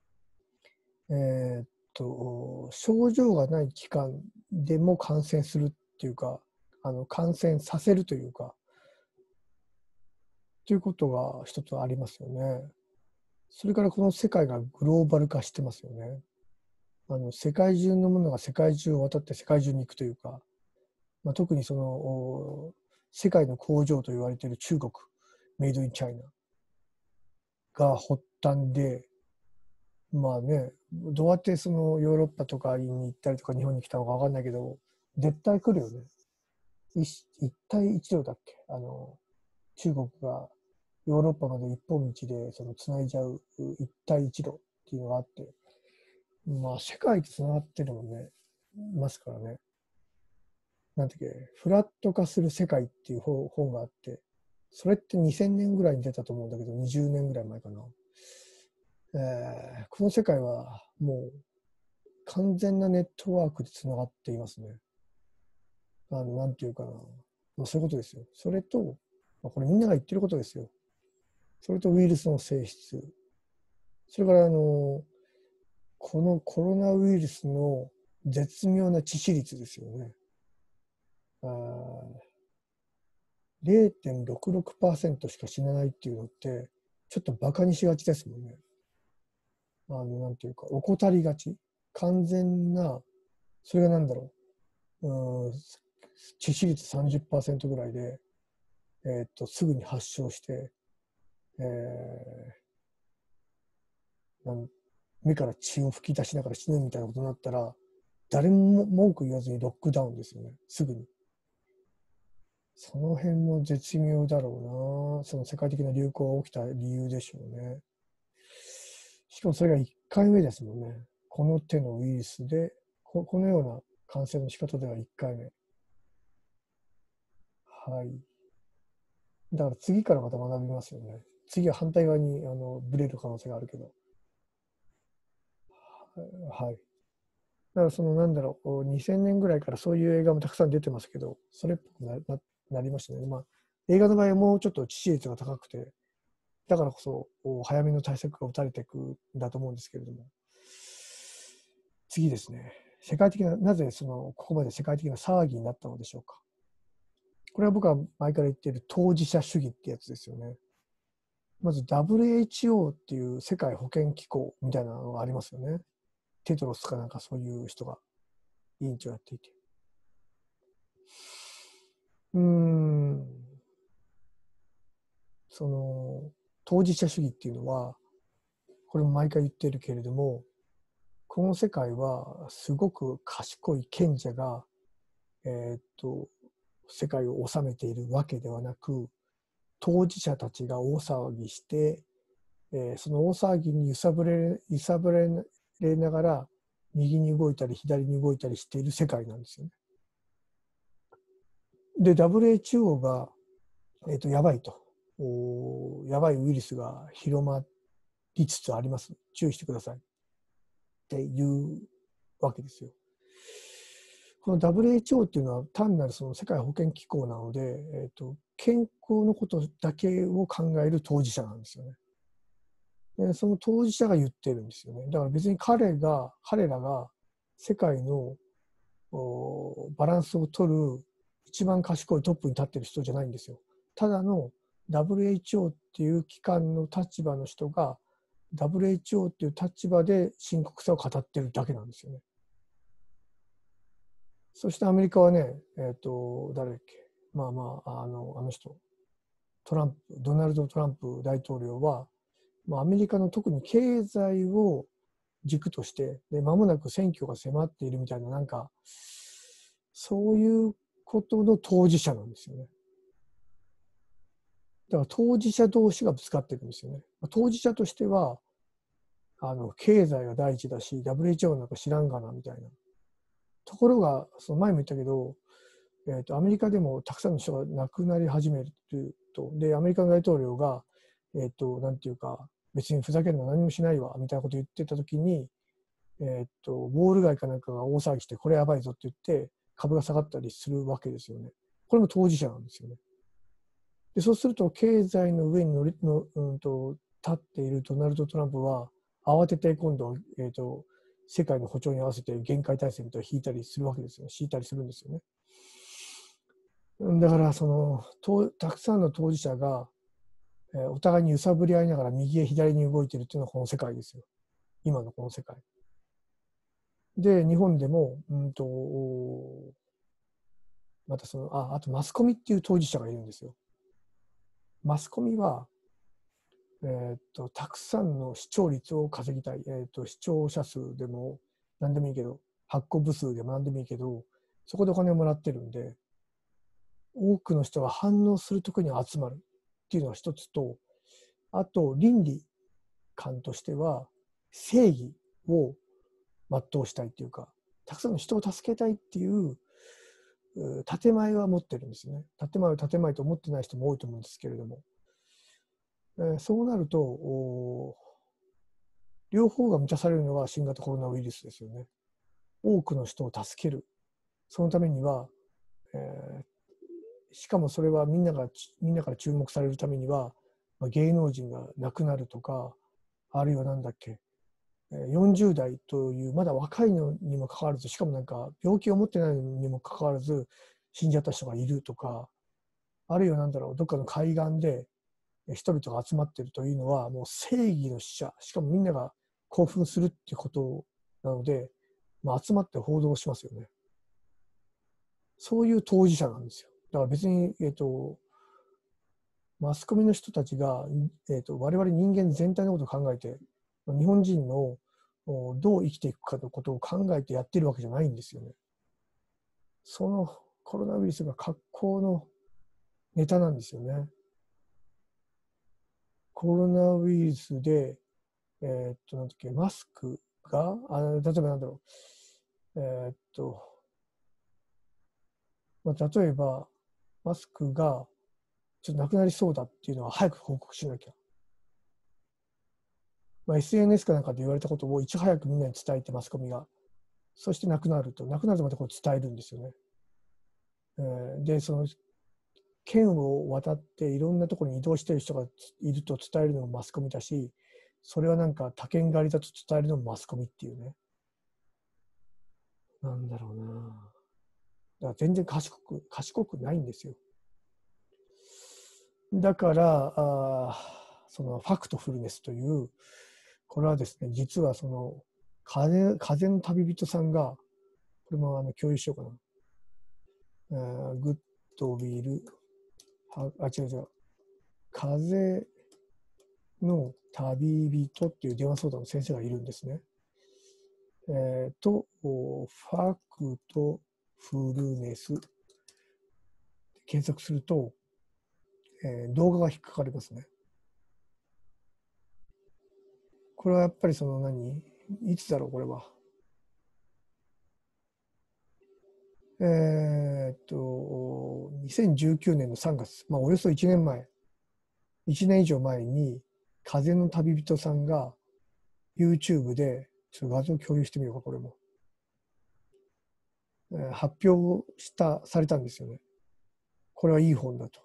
えーっと、症状がない期間でも感染するっていうか、あの感染させるというか、ということが一つありますよね。それからこの世界がグローバル化してますよね。あの世界中のものが世界中を渡って世界中に行くというか、まあ、特にその世界の工場と言われている中国、メイドインチャイナが発端で、まあね、どうやってそのヨーロッパとかに行ったりとか日本に来たのか分かんないけど、絶対来るよね。一一帯一路だっけ、あの中国がヨーロッパまで一本道でその繋いじゃう一帯一路っていうのがあって、まあ世界と繋がってるのね、ますからね。なんていうか、フラット化する世界っていう本があって、それってにせんねんぐらいに出たと思うんだけど、にじゅうねんぐらい前かな。えー、この世界はもう完全なネットワークでつながっていますね。あの、なんていうかな。まあ、そういうことですよ。それと、まあ、これみんなが言ってることですよ。それとウイルスの性質。それから、あの、このコロナウイルスの絶妙な致死率ですよね。ゼロてんろくろくパーセント しか死なないっていうのって、ちょっとバカにしがちですもんね。あの、なんていうか、怠りがち。完全な、それがなんだろう。うん、致死率さんじゅっパーセントぐらいで、えー、っと、すぐに発症して、えー、なん目から血を吹き出しながら死ぬみたいなことになったら、誰も文句言わずにロックダウンですよね。すぐに。その辺も絶妙だろうな。その世界的な流行が起きた理由でしょうね。しかもそれがいっかいめですもんね。この手のウイルスで、ここのような感染の仕方ではいっかいめ。はい。だから次からまた学びますよね。次は反対側にあのブレる可能性があるけど。はい。だからそのなんだろう、にせんねんぐらいからそういう映画もたくさん出てますけど、それっぽく な, な, なりましたね。まあ、映画の場合はもうちょっと致死率が高くて、だからこそ早めの対策が打たれていくんだと思うんですけれども。次ですね。世界的な、なぜそのここまで世界的な騒ぎになったのでしょうか。これは僕は前から言っている当事者主義ってやつですよね。まず ダブリューエイチオー っていう世界保健機構みたいなのがありますよね。テドロスかなんかそういう人が委員長やっていて。うーん。その、当事者主義っていうのは、これも毎回言ってるけれども、この世界はすごく賢い賢者が、えー、っと、世界を治めているわけではなく、当事者たちが大騒ぎして、えー、その大騒ぎに揺さぶれ、揺さぶれながら、右に動いたり左に動いたりしている世界なんですよね。で、ダブリューエイチオー が、えー、とやばいと、やばいウイルスが広まりつつあります。注意してくださいっていうわけですよ。この ダブリューエイチオー っていうのは単なるその世界保健機構なので、えー、と健康のことだけを考える当事者なんですよね。でその当事者が言ってるんですよね。だから別に彼が、彼らが世界のバランスを取る一番賢いトップに立ってる人じゃないんですよ。ただの ダブリューエイチオー っていう機関の立場の人が ダブリューエイチオー っていう立場で深刻さを語ってるだけなんですよね。そしてアメリカはね、えっと、誰だっけ、まあまあ、あの、あの人、トランプ、ドナルド・トランプ大統領は、 まあ、アメリカの特に経済を軸として、で、間もなく選挙が迫っているみたいな、なんか、そういうことの当事者なんですよね。だから当事者同士がぶつかってるんですよね。当事者としては、あの、経済が第一だし、ダブリューエイチオー なんか知らんがな、みたいな。ところが、その前も言ったけど、えーと、アメリカでもたくさんの人が亡くなり始めると。で、アメリカの大統領が、えっと、なんていうか、別にふざけるのは何もしないわ、みたいなこと言ってたときに、えっと、ウォール街かなんかが大騒ぎして、これやばいぞって言って、株が下がったりするわけですよね。これも当事者なんですよね。で、そうすると、経済の上に乗りの、うんと、立っているドナルド・トランプは、慌てて今度、えっと、世界の歩調に合わせて限界体制みたいな引いたりするわけですよね。敷いたりするんですよね。だからそのとたくさんの当事者が、えー、お互いに揺さぶり合いながら右へ左に動いているというのがこの世界ですよ。今のこの世界。で、日本でも、うんと、またその、あ、あとマスコミっていう当事者がいるんですよ。マスコミは、えー、っと、たくさんの視聴率を稼ぎたい。えー、っと、視聴者数でも何でもいいけど、発行部数でも何でもいいけど、そこでお金をもらってるんで、多くの人が反応するところに集まるっていうのが一つと、あと倫理観としては正義を全うしたいっていうか、たくさんの人を助けたいっていう建前は持ってるんですね。建前は建前と思ってない人も多いと思うんですけれども、えー、そうなると両方が満たされるのが新型コロナウイルスですよね。多くの人を助ける。そのためには、えーしかもそれはみんながみんなから注目されるためには、芸能人が亡くなるとか、あるいはなんだっけ、よんじゅう代というまだ若いのにもかかわらず、しかもなんか病気を持ってないのにもかかわらず死んじゃった人がいるとか、あるいはなんだろう、どっかの海岸で人々が集まっているというのはもう正義の使者、しかもみんなが興奮するっていうことなので、まあ、集まって報道しますよね。そういう当事者なんですよ。だから別に、えっと、マスコミの人たちが、えっと、我々人間全体のことを考えて、日本人のどう生きていくかのことを考えてやってるわけじゃないんですよね。そのコロナウイルスが格好のネタなんですよね。コロナウイルスで、えー、っと、なんだっけ、マスクが、あ、例えばなんだろう、えー、っと、まあ、例えば、マスクがちょっとなくなりそうだっていうのは早く報告しなきゃ。まあ、エスエヌエス かなんかで言われたことをいち早くみんなに伝えて、マスコミが。そしてなくなると、なくなるとまたこう伝えるんですよね。えー、で、その、県を渡っていろんなところに移動している人がいると伝えるのもマスコミだし、それはなんか他県狩りだと伝えるのもマスコミっていうね。なんだろうな。だから全然賢く、賢くないんですよ。だから、あそのファクトフルネスという、これはですね、実はその風、風の旅人さんが、これもあの共有しようかな。グッドウィル、あ、違う違う。風の旅人っていう電話相談の先生がいるんですね。えー、と、ファクトフルネス検索すると、えー、動画が引っかかりますね。これはやっぱりその何いつだろう、これは。えー、っと、にせんじゅうきゅうねんのさんがつ、まあ、およそいちねんまえ、いちねん以上前に、風の旅人さんが YouTube で、ちょっと画像共有してみようか、これも。えー、発表した、されたんですよね。これはいい本だと。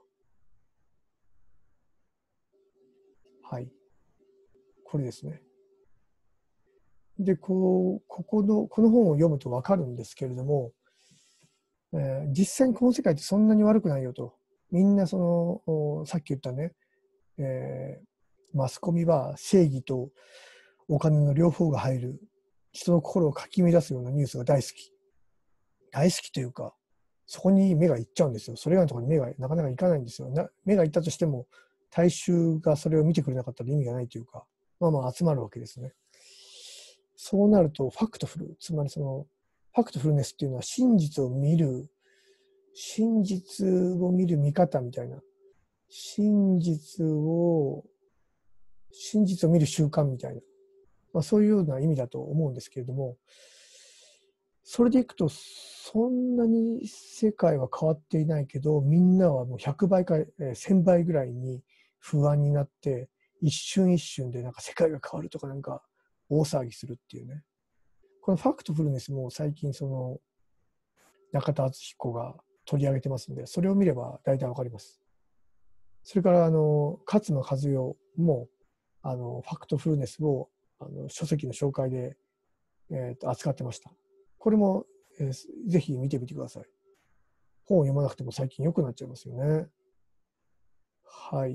はい。これですね。で、こう、ここの、この本を読むとわかるんですけれども、えー、実際にこの世界ってそんなに悪くないよと。みんなその、さっき言ったね、えー、マスコミは正義とお金の両方が入る、人の心をかき乱すようなニュースが大好き。大好きというか、そこに目がいっちゃうんですよ。それ以外のところに目がなかなかいかないんですよ。な目がいったとしても、 大衆がそれを見てくれなかったら意味がないというか、まあまあ集まるわけですね。そうなると、ファクトフル、つまりその、ファクトフルネスっていうのは真実を見る、真実を見る見方みたいな、真実を、真実を見る習慣みたいな、まあ、そういうような意味だと思うんですけれども、それでいくと、そんなに世界は変わっていないけど、みんなはもうひゃくばいかせんばいぐらいに不安になって、一瞬一瞬でなんか世界が変わるとかなんか大騒ぎするっていうね。このファクトフルネスも最近その中田敦彦が取り上げてますんで、それを見れば大体わかります。それからあの勝間和代もあのファクトフルネスをあの書籍の紹介で、えー、と扱ってました。これも、えー、ぜひ見てみてください。本を読まなくても最近良くなっちゃいますよね。はい。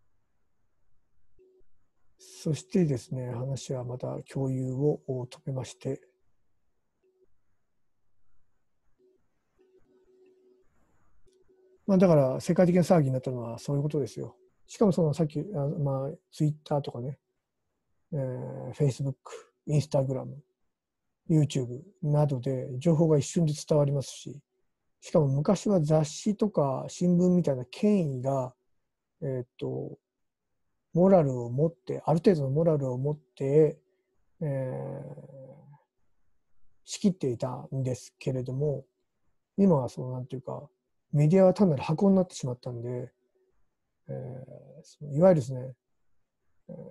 そしてですね、話はまた共有を止めまして、まあ、だから世界的な騒ぎになったのはそういうことですよ。しかもそのさっき、あまあ、ツイッターとかね、えー、Facebook、Instagram、YouTube などで情報が一瞬で伝わりますし、しかも昔は雑誌とか新聞みたいな権威が、えー、っと、モラルを持って、ある程度のモラルを持って、えー、仕切っていたんですけれども、今はそのなんていうか、メディアは単なる箱になってしまったんで、えー、そのいわゆるですね、えー、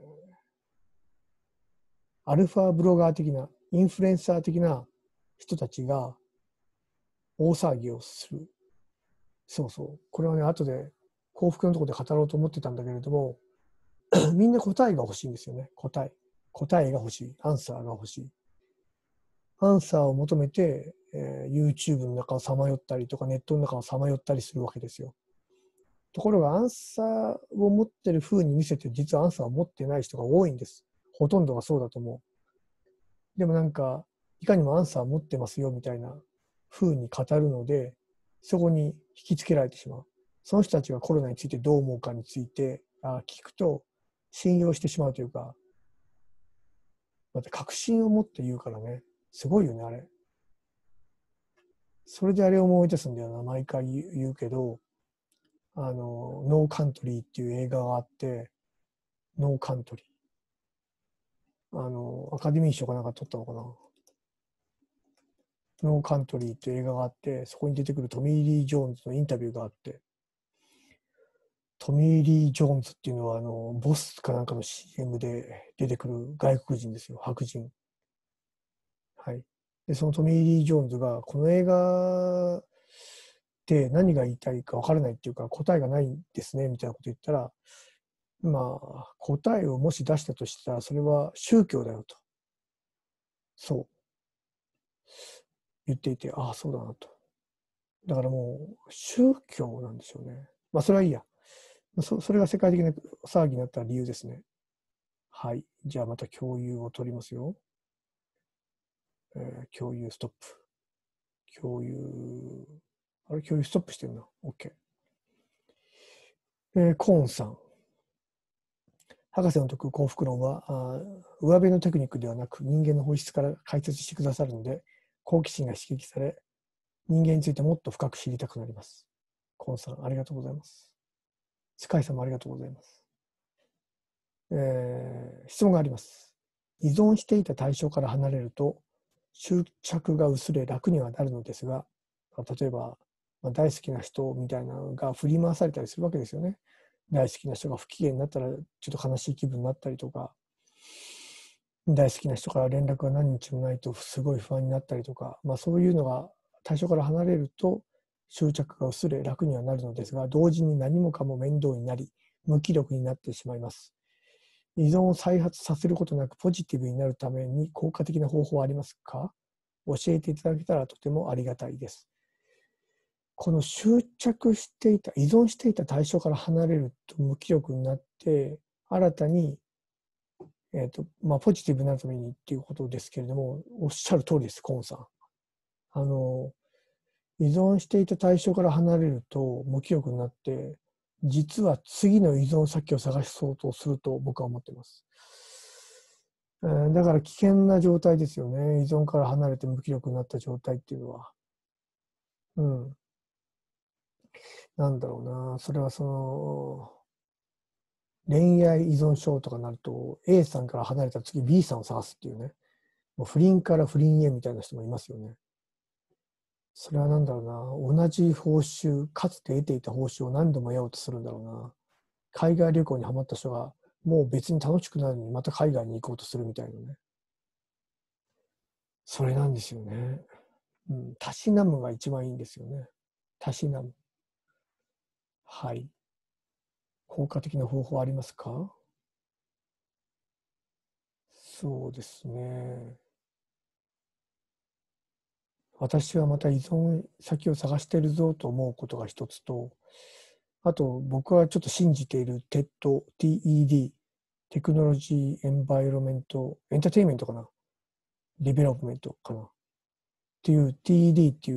アルファブロガー的な、インフルエンサー的な人たちが大騒ぎをする。そうそう。これはね、後で幸福のところで語ろうと思ってたんだけれども、みんな答えが欲しいんですよね。答え。答えが欲しい。アンサーが欲しい。アンサーを求めて、えー、YouTube の中をさまよったりとか、ネットの中をさまよったりするわけですよ。ところが、アンサーを持ってる風に見せて、実はアンサーを持ってない人が多いんです。ほとんどがそうだと思う。でもなんか、いかにもアンサーを持ってますよみたいな風に語るので、そこに引きつけられてしまう。その人たちがコロナについてどう思うかについてあ聞くと、信用してしまうというか、また確信を持って言うからね、すごいよね、あれ。それであれを思い出すんだよな、毎回言うけど、あの、ノーカントリーっていう映画があって、ノーカントリー。あの、アカデミー賞かなんか取ったのかな。ノーカントリーっていう映画があって、そこに出てくるトミー・リー・ジョーンズのインタビューがあって、トミー・リー・ジョーンズっていうのは、あの、ボスかなんかの シーエム で出てくる外国人ですよ、白人。はい。で、そのトミー・リー・ジョーンズが、この映画って何が言いたいか分からないっていうか、答えがないんですね、みたいなこと言ったら、まあ、答えをもし出したとしたら、それは宗教だよと。そう。言っていて、ああ、そうだなと。だからもう、宗教なんでしょうね。まあ、それはいいや。そそれが世界的な騒ぎになった理由ですね。はい。じゃあまた共有を取りますよ。えー、共有ストップ。共有。あれ、共有ストップしてるな。OK。えー、コーンさん。博士の説く幸福論は、あ上辺のテクニックではなく人間の本質から解説してくださるので、好奇心が刺激され、人間についてもっと深く知りたくなります。コーンさん、ありがとうございます。スカイさんもありがとうございます。えー、質問があります。依存していた対象から離れると、執着が薄れ楽にはなるのですが、例えば、まあ、大好きな人みたいなのが振り回されたりするわけですよね。大好きな人が不機嫌になったらちょっと悲しい気分になったりとか、大好きな人から連絡が何日もないとすごい不安になったりとか、まあ、そういうのが対象から離れると執着が薄れ楽にはなるのですが、同時に何もかも面倒になり無気力になってしまいます。依存を再発させることなくポジティブになるために効果的な方法はありますか？教えていただけたらとてもありがたいです。この執着していた、依存していた対象から離れると無気力になって、新たに、えーとまあ、ポジティブになるためにっていうことですけれども、おっしゃる通りです、コーンさん。あの、依存していた対象から離れると無気力になって、 実は次の依存先を探そうとすると僕は思っています。えー、だから危険な状態ですよね。依存から離れて無気力になった状態っていうのは。うん。なんだろうな。それはその、恋愛依存症とかになると A さんから離れた次 B さんを探すっていうね。もう不倫から不倫へみたいな人もいますよね。それは何だろうな。同じ報酬、かつて得ていた報酬を何度も得ようとするんだろうな。海外旅行にハマった人がもう別に楽しくないのにまた海外に行こうとするみたいなね。それなんですよね。うん、たしなむが一番いいんですよね。たしなむ。はい。効果的な方法ありますか？そうですね。私はまた依存先を探しているぞと思うことが一つと、あと僕はちょっと信じている テッド、ティーイーディー、テクノロジー・エンバイロメント、エンターテインメントかな、デベロップメントかなっていう ティーイーディー っていう、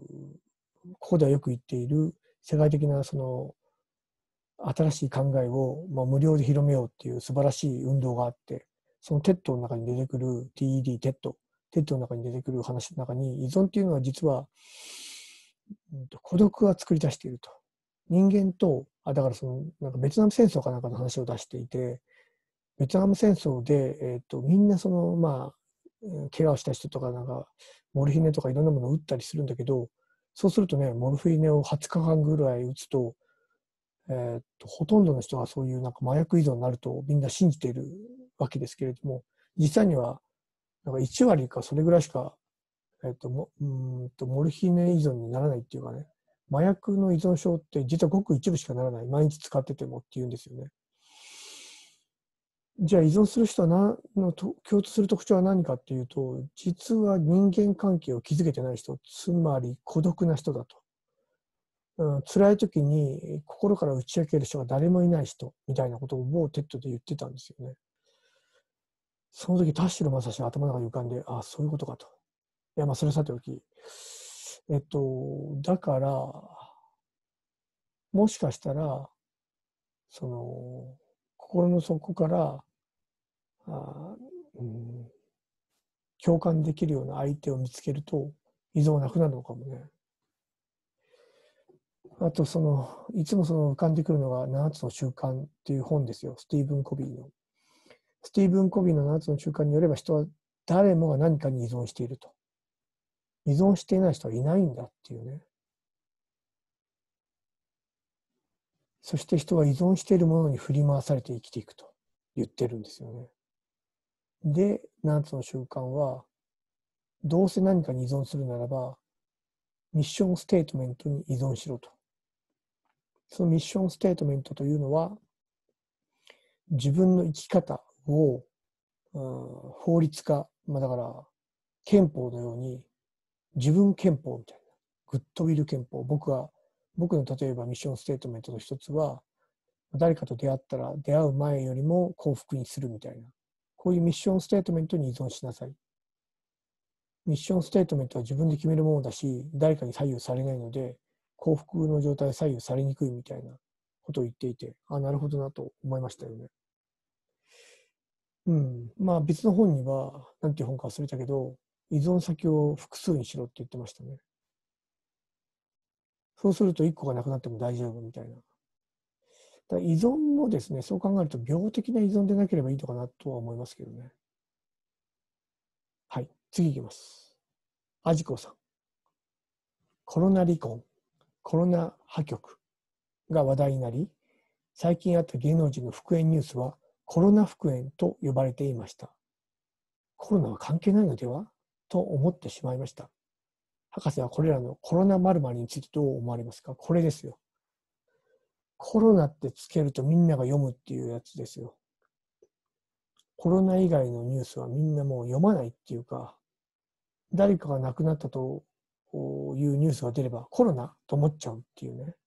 ここではよく言っている世界的なその新しい考えを、まあ、無料で広めようっていう素晴らしい運動があって、そのテッドの中に出てくる ティーイーディー、テッド、テッドの中に出てくる話の中に依存っていうのは実は、うん、孤独が作り出していると。人間と、あ、だからその、なんかベトナム戦争かなんかの話を出していて、ベトナム戦争で、えっと、みんなその、まあ、怪我をした人とか、なんか、モルヒネとかいろんなものを打ったりするんだけど、そうするとね、モルフィネをはつかかんぐらい打つと、えー、とほとんどの人がそういうなんか麻薬依存になるとみんな信じているわけですけれども、実際にはなんかいち割かそれぐらいしか、えー、ともうんとモルヒネ依存にならないっていうかね、麻薬の依存症って実はごく一部しかならない、毎日使っててもっていうんですよね。じゃあ依存する人は何のと共通する特徴は何かっていうと、実は人間関係を築けてない人、つまり孤独な人だと。うん、辛い時に心から打ち明ける人が誰もいない人みたいなことを某テッドで言ってたんですよね。その時田代正史が頭の中に浮かんで、ああ、そういうことかと。いや、まあそれさておき。えっと、だから、もしかしたら、その、心の底から、あ、うん、共感できるような相手を見つけると、依存はなくなるのかもね。あと、その、いつもその浮かんでくるのが、ななつの習慣っていう本ですよ。スティーブン・コビーの。スティーブン・コビーのななつの習慣によれば、人は誰もが何かに依存していると。依存していない人はいないんだっていうね。そして人は依存しているものに振り回されて生きていくと言ってるんですよね。で、ななつの習慣は、どうせ何かに依存するならば、ミッションステートメントに依存しろと。そのミッションステートメントというのは、自分の生き方を、うん、法律化、まあ、だから憲法のように自分憲法みたいな、グッドウィル憲法、僕は、僕の例えばミッションステートメントの一つは、誰かと出会ったら出会う前よりも幸福にするみたいな、こういうミッションステートメントに依存しなさい。ミッションステートメントは自分で決めるものだし、誰かに左右されないので、幸福の状態で左右されにくいみたいなことを言っていて、あ、なるほどなと思いましたよね。うん。まあ別の本には、なんていう本か忘れたけど、依存先を複数にしろって言ってましたね。そうするといっこがなくなっても大丈夫みたいな。だ依存もですね、そう考えると病的な依存でなければいいのかなとは思いますけどね。はい。次いきます。アジコさん。コロナ離婚、コロナ破局が話題になり、最近あった芸能人の復縁ニュースはコロナ復縁と呼ばれていました。コロナは関係ないのではと思ってしまいました。博士はこれらのコロナ〇〇についてどう思われますか？これですよ。コロナってつけるとみんなが読むっていうやつですよ。コロナ以外のニュースはみんなもう読まないっていうか、誰かが亡くなったというニュースが出ればコロナと思っちゃうっていうね。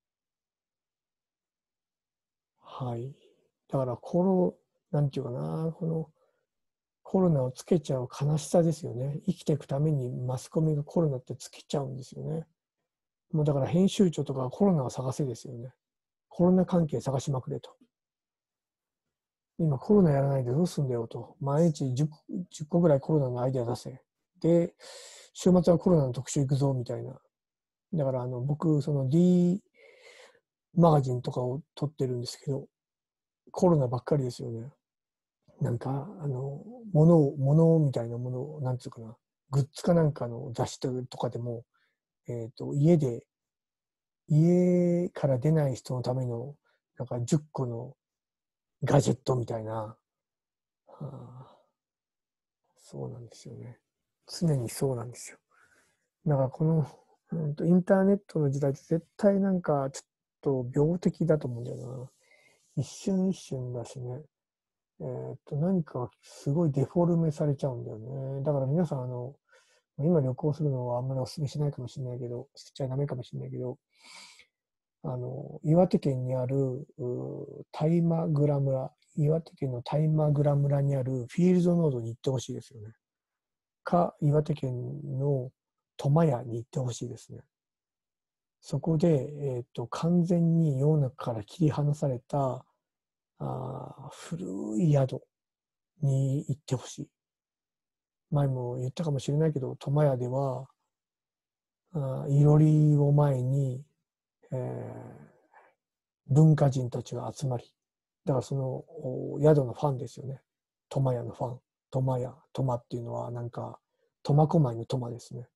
はい。だからコロ、なんていうかな、このコロナをつけちゃう悲しさですよね。生きていくためにマスコミがコロナってつけちゃうんですよね。もうだから編集長とかコロナを探せですよね。 コロナ関係探しまくれと。今コロナやらないでどうすんだよと。毎日 10, じゅっこぐらいコロナのアイデア出せ。で、週末はコロナの特集行くぞみたいな。だからあの僕、その D マガジンとかを撮ってるんですけど、コロナばっかりですよね。なんか、あの、物を、物みたいなものを、なんつうかな、グッズかなんかの雑誌とかでも、えっと、家で、家から出ない人のための、なんかじゅっこのガジェットみたいな、はあ、そうなんですよね。常にそうなんですよ。だからこの、うんと、インターネットの時代って絶対なんかちょっと病的だと思うんだよな。一瞬一瞬だしね。えーっと、何かすごいデフォルメされちゃうんだよね。だから皆さん、あの、今旅行するのはあんまりお勧めしないかもしれないけど、しちゃダメかもしれないけど、あの、岩手県にある、大麻倉村、岩手県の大麻倉村にあるフィールドノードに行ってほしいですよね。か、岩手県の苫屋に行ってほしいですね。そこで、えーっと、完全に世の中から切り離された、あ古い宿に行ってほしい。前も言ったかもしれないけど、苫屋では、あいろりを前に、えー文化人たちが集まり、だからその宿のファンですよね。苫屋のファン。苫屋、苫っていうのはなんか、苫小牧の苫ですね。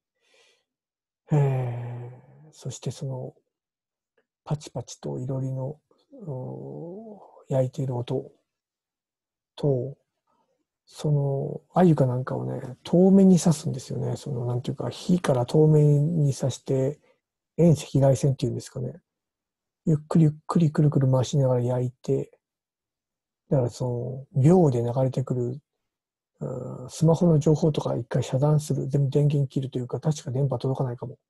えーそしてその、パチパチといろりの焼いている音と、その、鮎かなんかをね、遠目に刺すんですよね。その、なんていうか、火から遠目に刺して、遠赤外線っていうんですかね。ゆっくりゆっくりくるくる回しながら焼いて、だからその、秒で流れてくる、うん、スマホの情報とか一回遮断する。全部電源切るというか、確か電波届かないかも。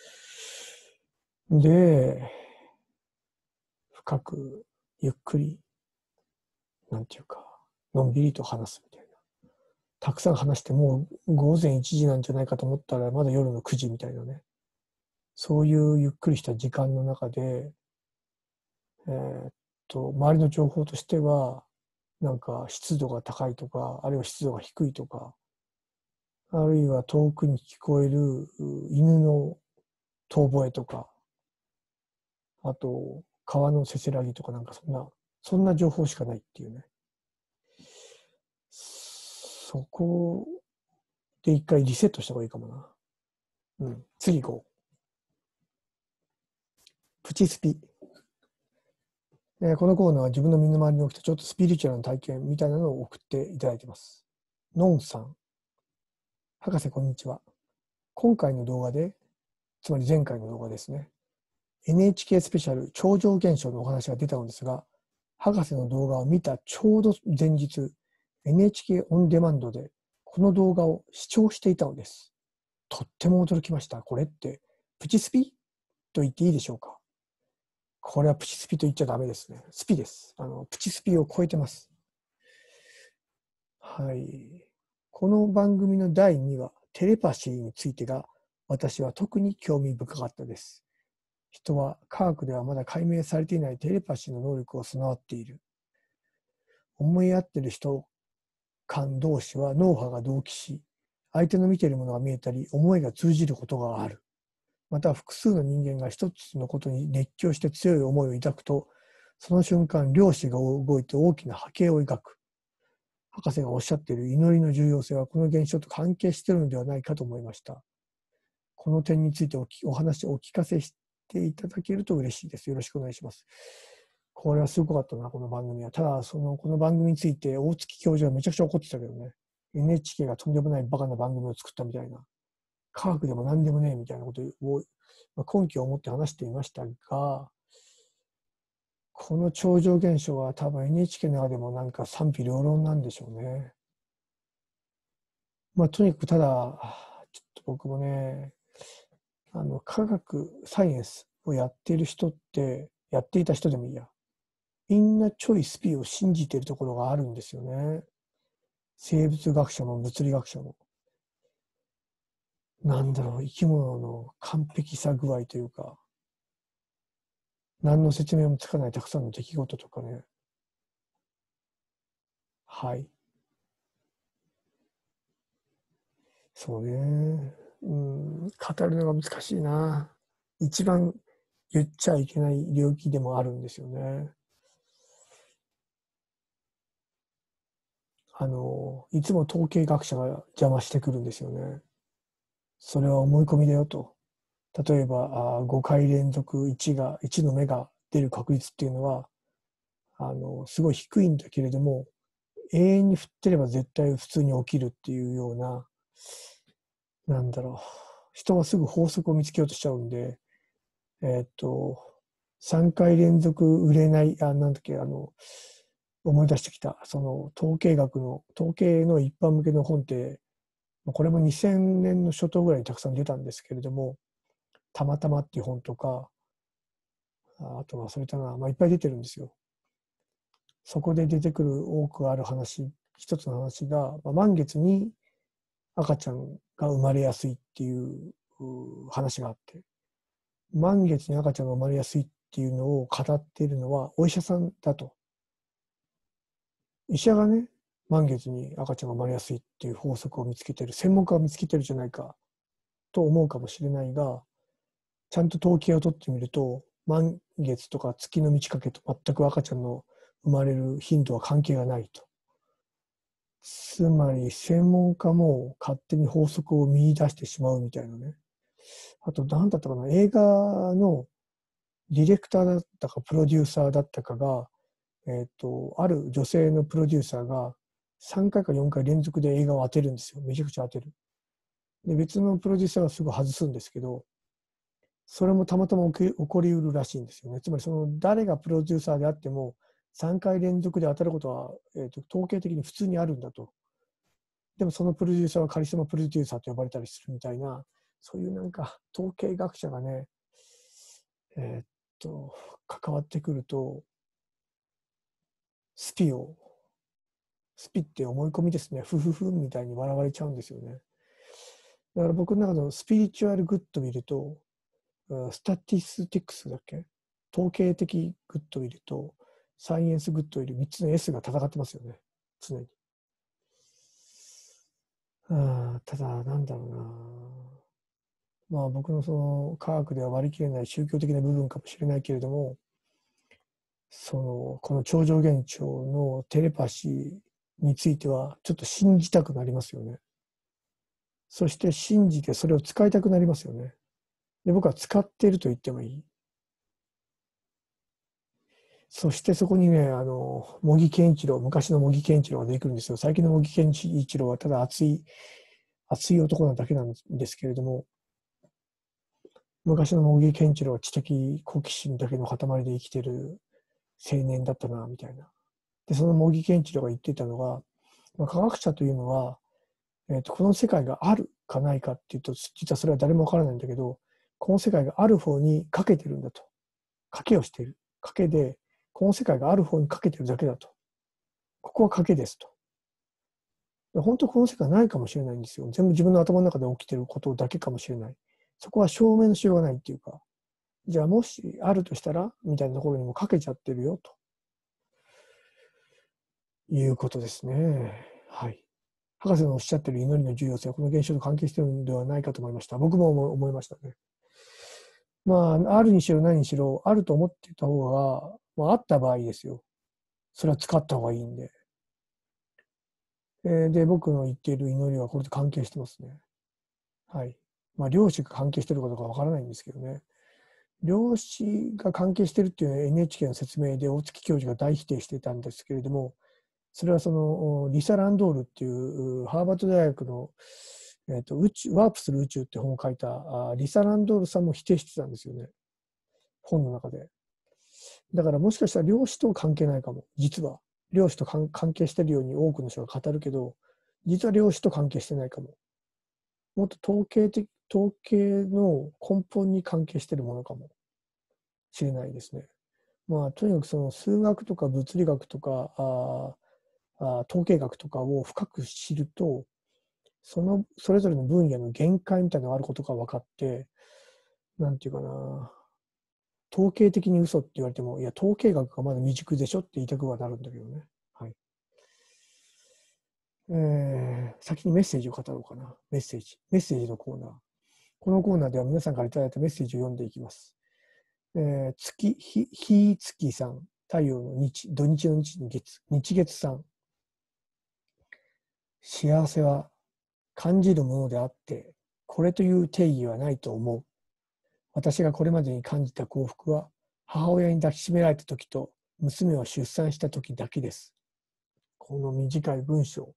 で、深く、ゆっくり、なんていうか、のんびりと話すみたいな。たくさん話してもう午前いちじなんじゃないかと思ったらまだ夜のくじみたいなね。そういうゆっくりした時間の中で、えーっと、周りの情報としては、なんか湿度が高いとか、あるいは湿度が低いとか、あるいは遠くに聞こえる犬の遠吠えとか、あと川のせせらぎとかなんかそんな、そんな情報しかないっていうね。そこで一回リセットした方がいいかもな。うん。次行こう。プチスピ。えーこのコーナーは自分の身の回りに起きたちょっとスピリチュアルな体験みたいなのを送っていただいています。のんさん。博士こんにちは。今回の動画で、つまり前回の動画ですね。エヌエイチケー スペシャル超常現象のお話が出たのですが、博士の動画を見たちょうど前日、エヌエイチケー オンデマンドでこの動画を視聴していたのです。とっても驚きました。これってプチスピと言っていいでしょうか？これはプチスピと言っちゃダメですね。スピです。あの、プチスピを超えてます。はい。この番組のだいにわ、テレパシーについてが私は特に興味深かったです。人は科学ではまだ解明されていないテレパシーの能力を備わっている。思い合っている人間同士は脳波が同期し、相手の見ているものが見えたり、思いが通じることがある。また複数の人間が一つのことに熱狂して強い思いを抱くと、その瞬間、量子が動いて大きな波形を描く。博士がおっしゃっている祈りの重要性はこの現象と関係しているのではないかと思いました。この点についておお話をお聞かせしていただけると嬉しいです。よろしくお願いします。これはすごかったな、この番組は。ただ、その、この番組について大月教授はめちゃくちゃ怒ってたけどね。エヌエイチケー がとんでもないバカな番組を作ったみたいな。科学でも何でもねえみたいなことを、まあ、根拠を持って話していましたが、この超常現象は多分 エヌエイチケー の中でもなんか賛否両論なんでしょうね。まあ、とにかくただ、ちょっと僕もね、あの、科学、サイエンスをやっている人って、やっていた人でもいいや。みんなちょいスピを信じているところがあるんですよね。生物学者も物理学者も。なんだろう、生き物の完璧さ具合というか、 何の説明もつかないたくさんの出来事とかね。はい。そうね。うん、語るのが難しいな。一番言っちゃいけない領域でもあるんですよね。あの、いつも統計学者が邪魔してくるんですよね。それは思い込みだよと。例えば、あごかい連続いちが、いちの目が出る確率っていうのは、あの、すごい低いんだけれども、永遠に振ってれば絶対普通に起きるっていうような、なんだろう。人はすぐ法則を見つけようとしちゃうんで、えーっと、さんかい連続売れない、あ、なんだっけ、あの、思い出してきた、その統計学の、統計の一般向けの本って、これもにせんねんの初頭ぐらいにたくさん出たんですけれども、たまたまっていう本とか、あとはそれとな、まあ、いっぱい出てるんですよ。そこで出てくる多くある話、一つの話が、まあ、満月に赤ちゃんが生まれやすいっていう話があって、満月に赤ちゃんが生まれやすいっていうのを語っているのはお医者さんだと。医者がね、満月に赤ちゃんが生まれやすいっていう法則を見つけてる、専門家が見つけてるじゃないかと思うかもしれないが、ちゃんと統計を取ってみると、満月とか月の満ち欠けと全く赤ちゃんの生まれる頻度は関係がないと。つまり、専門家も勝手に法則を見出してしまうみたいなね。あと、何だったかな、映画のディレクターだったか、プロデューサーだったかが、えっと、ある女性のプロデューサーがさんかいかよんかい連続で映画を当てるんですよ。めちゃくちゃ当てる。で、別のプロデューサーがすぐ外すんですけど、それもたまたま起こりうるらしいんですよね。つまり、その誰がプロデューサーであっても、さんかい連続で当たることは、えーと、統計的に普通にあるんだと。でもそのプロデューサーはカリスマプロデューサーと呼ばれたりするみたいな、そういうなんか統計学者がね、えーっと、関わってくると、スピを、スピって思い込みですね、ふふふみたいに笑われちゃうんですよね。だから僕の中のスピリチュアルグッド見ると、スタティスティクスだっけ、統計的グッド見ると、サイエンスグッドいるみっつの S が戦ってますよね、常に。あただ、なんだろうな。まあ僕のその科学では割り切れない宗教的な部分かもしれないけれども、その、この超常現象のテレパシーについてはちょっと信じたくなりますよね。そして信じてそれを使いたくなりますよね。で、僕は使っていると言ってもいい。そしてそこにね、あの、茂木健一郎、昔の茂木健一郎が出てくるんですよ。最近の茂木健一郎はただ熱い、熱い男なだけなんですけれども、昔の茂木健一郎は知的好奇心だけの塊で生きてる青年だったな、みたいな。で、その茂木健一郎が言ってたのが、まあ、科学者というのは、えーと、この世界があるかないかっていうと、実はそれは誰もわからないんだけど、この世界がある方にかけてるんだと。賭けをしている。賭けで、この世界がある方にかけてるだけだと。ここは賭けですと。本当この世界ないかもしれないんですよ。全部自分の頭の中で起きてることだけかもしれない。そこは証明のしようがないっていうか、じゃあもしあるとしたらみたいなところにもかけちゃってるよということですね。はい。博士のおっしゃってる祈りの重要性はこの現象と関係しているのではないかと思いました。僕も思いましたね。まあ、あるにしろ何にしろ、あると思っていた方が、まあ、あった場合ですよ。それは使った方がいいんで。えーで、僕の言っている祈りはこれと関係してますね。はい。まあ、量子が関係しているかどうかわからないんですけどね。量子が関係しているっていうのは エヌエイチケー の説明で大月教授が大否定していたんですけれども、それはそのリサ・ランドールっていうハーバード大学の、えー、と宇宙ワープする宇宙って本を書いたリサ・ランドールさんも否定してたんですよね、本の中で。だからもしかしたら量子と関係ないかも、実は。量子と関係してるように多くの人が語るけど、実は量子と関係してないかも。もっと統計的、統計の根本に関係してるものかもしれないですね。まあ、とにかくその数学とか物理学とか、ああ統計学とかを深く知ると、そのそれぞれの分野の限界みたいなのがあることが分かって、なんていうかな、 統計的に嘘って言われても、いや、統計学がまだ未熟でしょって言いたくはなるんだけどね。はい。えー、先にメッセージを語ろうかな。メッセージ。メッセージのコーナー。このコーナーでは皆さんからいただいたメッセージを読んでいきます。えー、月、ひ、ひ月さん、太陽の日、土日の日に月、日月さん。幸せは感じるものであって、これという定義はないと思う。私がこれまでに感じた幸福は、母親に抱きしめられた時と娘を出産した時だけです。この短い文章。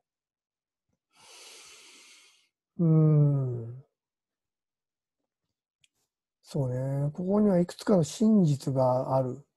うーん。そうね。ここにはいくつかの真実がある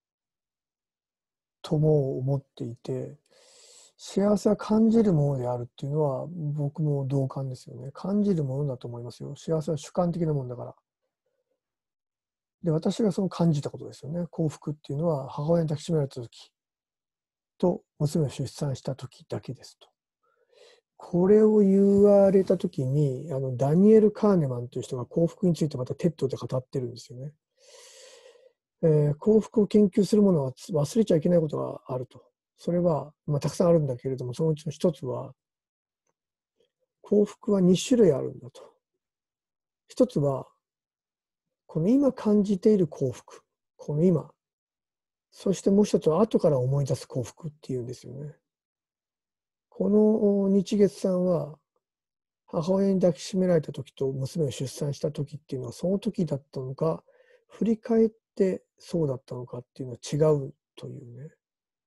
とも思っていて、幸せは感じるものであるっていうのは僕も同感ですよね。感じるものだと思いますよ。幸せは主観的なものだから。で、私がその感じたことですよね。幸福っていうのは母親に抱きしめられた時と娘を出産した時だけですと。これを言われた時に、あのダニエル・カーネマンという人が幸福についてまたテッドで語ってるんですよね。えー、幸福を研究するものは忘れちゃいけないことがあると。それは、まあ、たくさんあるんだけれども、そのうちの一つは、幸福はに種類あるんだと。一つは、この今感じている幸福。この今。そしてもう一つは、後から思い出す幸福っていうんですよね。この日月さんは、母親に抱きしめられた時と娘を出産した時っていうのは、その時だったのか、振り返ってそうだったのかっていうのは違うというね。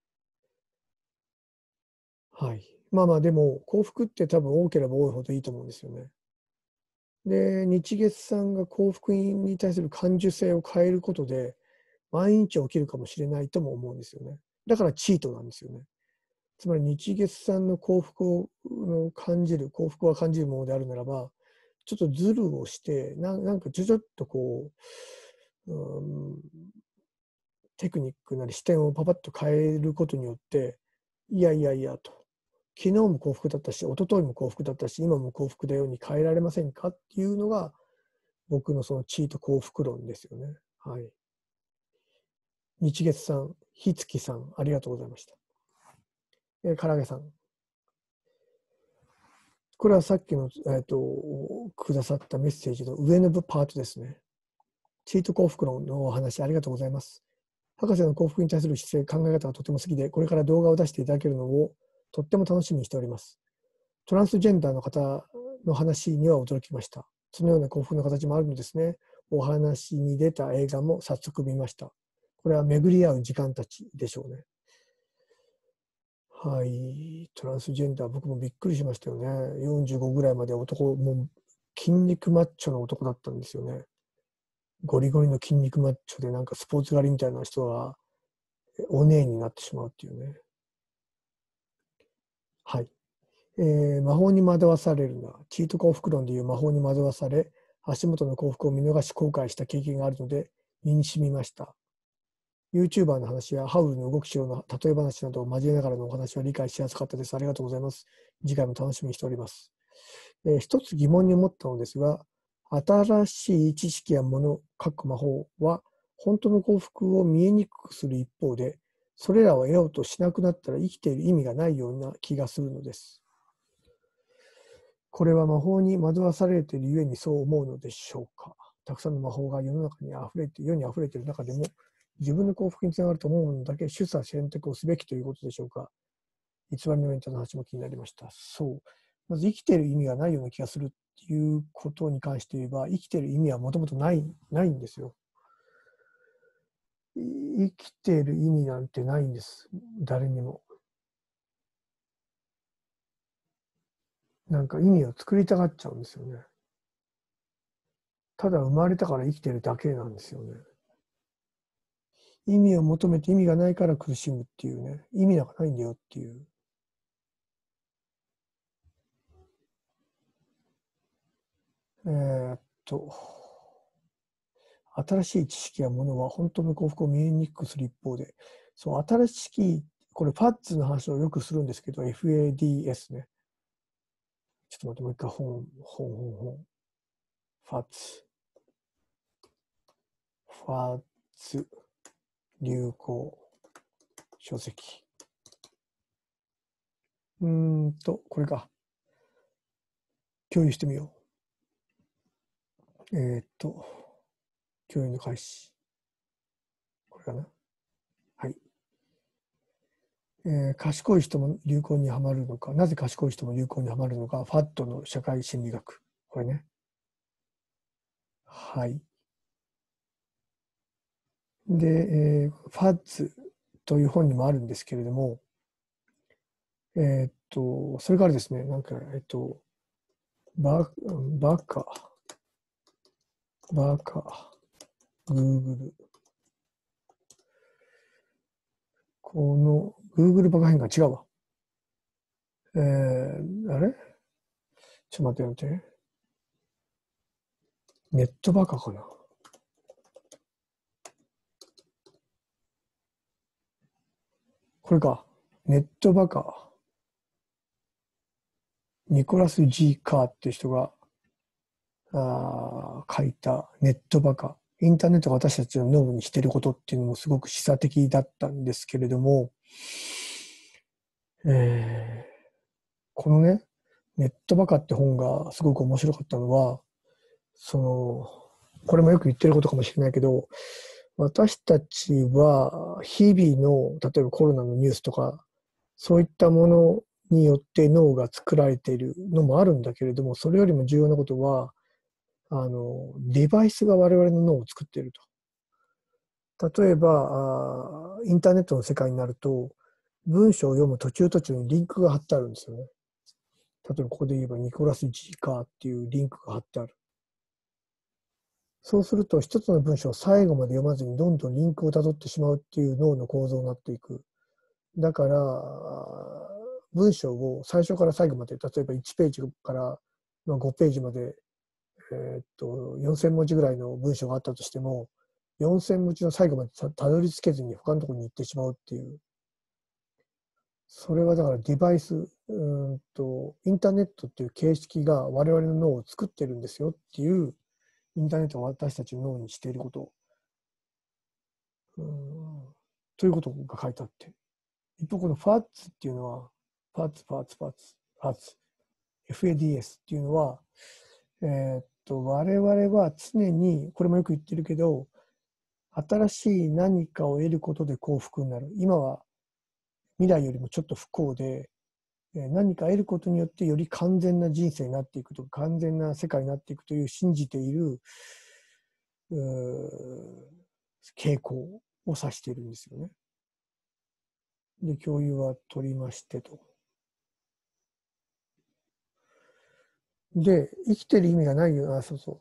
はい。まあまあ、でも、幸福って多分多ければ多いほどいいと思うんですよね。で、日月さんが幸福に対する感受性を変えることで、毎日起きるかもしれないとも思うんですよね。だからチートなんですよね。つまり日月さんの幸福を感じる、幸福は感じるものであるならば、ちょっとズルをして、ななんかちょちょっとこう、うん、テクニックなり視点をパパッと変えることによって、いやいやいやと。昨日も幸福だったし、一昨日も幸福だったし、今も幸福だように変えられませんかっていうのが、僕のそのチート幸福論ですよね。はい。日月さん、ひつきさん、ありがとうございました。えー、からげさん。これはさっきの、えーと、くださったメッセージの上のパートですね。チート幸福論のお話、ありがとうございます。博士の幸福に対する姿勢、考え方がとても好きで、これから動画を出していただけるのをとっても楽しみにしております。トランスジェンダーの方の話には驚きました。そのような幸福の形もあるのですね。お話に出た映画も早速見ました。これは巡り合う時間たちでしょうね。はい。トランスジェンダー、僕もびっくりしましたよね。よんじゅうごぐらいまで男、もう筋肉マッチョの男だったんですよね。ゴリゴリの筋肉マッチョで、なんかスポーツ狩りみたいな人がお姉になってしまうっていうね。はい。えー、魔法に惑わされるな。チート幸福論でいう魔法に惑わされ、足元の幸福を見逃し後悔した経験があるので、身に染みました。YouTuber の話やハウルの動く城の例え話などを交えながらのお話は理解しやすかったです。ありがとうございます。次回も楽しみにしております。えー、一つ疑問に思ったのですが、新しい知識やもの、各魔法は、本当の幸福を見えにくくする一方で、それらを得ようとしなくなったら生きている意味がないような気がするのです。これは魔法に惑わされているゆえにそう思うのでしょうか。たくさんの魔法が世の中に溢れて、世に溢れている中でも、自分の幸福につながると思うものだけ取捨選択をすべきということでしょうか。偽りのエンタの話も気になりました。そう。まず生きている意味がないような気がするっていうことに関して言えば、生きている意味はもともとない、ないんですよ。生きている意味なんてないんです。誰にも。なんか意味を作りたがっちゃうんですよね。ただ生まれたから生きてるだけなんですよね。意味を求めて意味がないから苦しむっていうね。意味なんかないんだよっていう。えーっと、新しい知識やものは本当の幸福を見えにくくする一方で、そう、新しい、これファッツの話をよくするんですけど、エフエーディーエス ね。ちょっと待って、もう一回本、本、本、本。ファッツ。ファッツ流行書籍。うーんと、これか。共有してみよう。えー、っと、共有の開始。これかな。はい。えー、賢い人も流行にはまるのか、なぜ賢い人も流行にはまるのか、ファットの社会心理学。これね。はい。で、えー、ファッツという本にもあるんですけれども、えー、っと、それからですね、なんか、えっと、ババカ、バカ、Google。この Google バカ変換違うわ。えー、あれちょっと待って待って。ネットバカかな。これか。ネットバカ。ニコラス・ G・ カーっていう人があ書いたネットバカ。インターネットが私たちの脳にしていることっていうのもすごく示唆的だったんですけれども、えー、このね、ネットバカって本がすごく面白かったのは、その、これもよく言ってることかもしれないけど、私たちは日々の、例えばコロナのニュースとか、そういったものによって脳が作られているのもあるんだけれども、それよりも重要なことは、あの、デバイスが我々の脳を作っていると。例えば、インターネットの世界になると、文章を読む途中途中にリンクが貼ってあるんですよね。例えばここで言えばニコラス・ジー・カーっていうリンクが貼ってある。そうすると一つの文章を最後まで読まずにどんどんリンクをたどってしまうっていう脳の構造になっていく。だから、文章を最初から最後まで、例えばいちページからごページまで、えー、っと、よんせん文字ぐらいの文章があったとしても、よんせん文字の最後までたどり着けずに他のところに行ってしまうっていう。それはだからデバイス、うんと、インターネットっていう形式が我々の脳を作ってるんですよっていう、インターネットが私たちの脳にしていること、うんということが書いてあって。一方、このファッツっていうのは、ファッツ、ファッツ、ファッツ、ファッツ、エフエーディーエス っていうのは、えーっと、我々は常に、これもよく言ってるけど、新しい何かを得ることで幸福になる。今は未来よりもちょっと不幸で、何か得ることによってより完全な人生になっていくとか、完全な世界になっていくという信じている傾向を指しているんですよね。で、共有は取りましてと。で、生きてる意味がないよな、そうそう。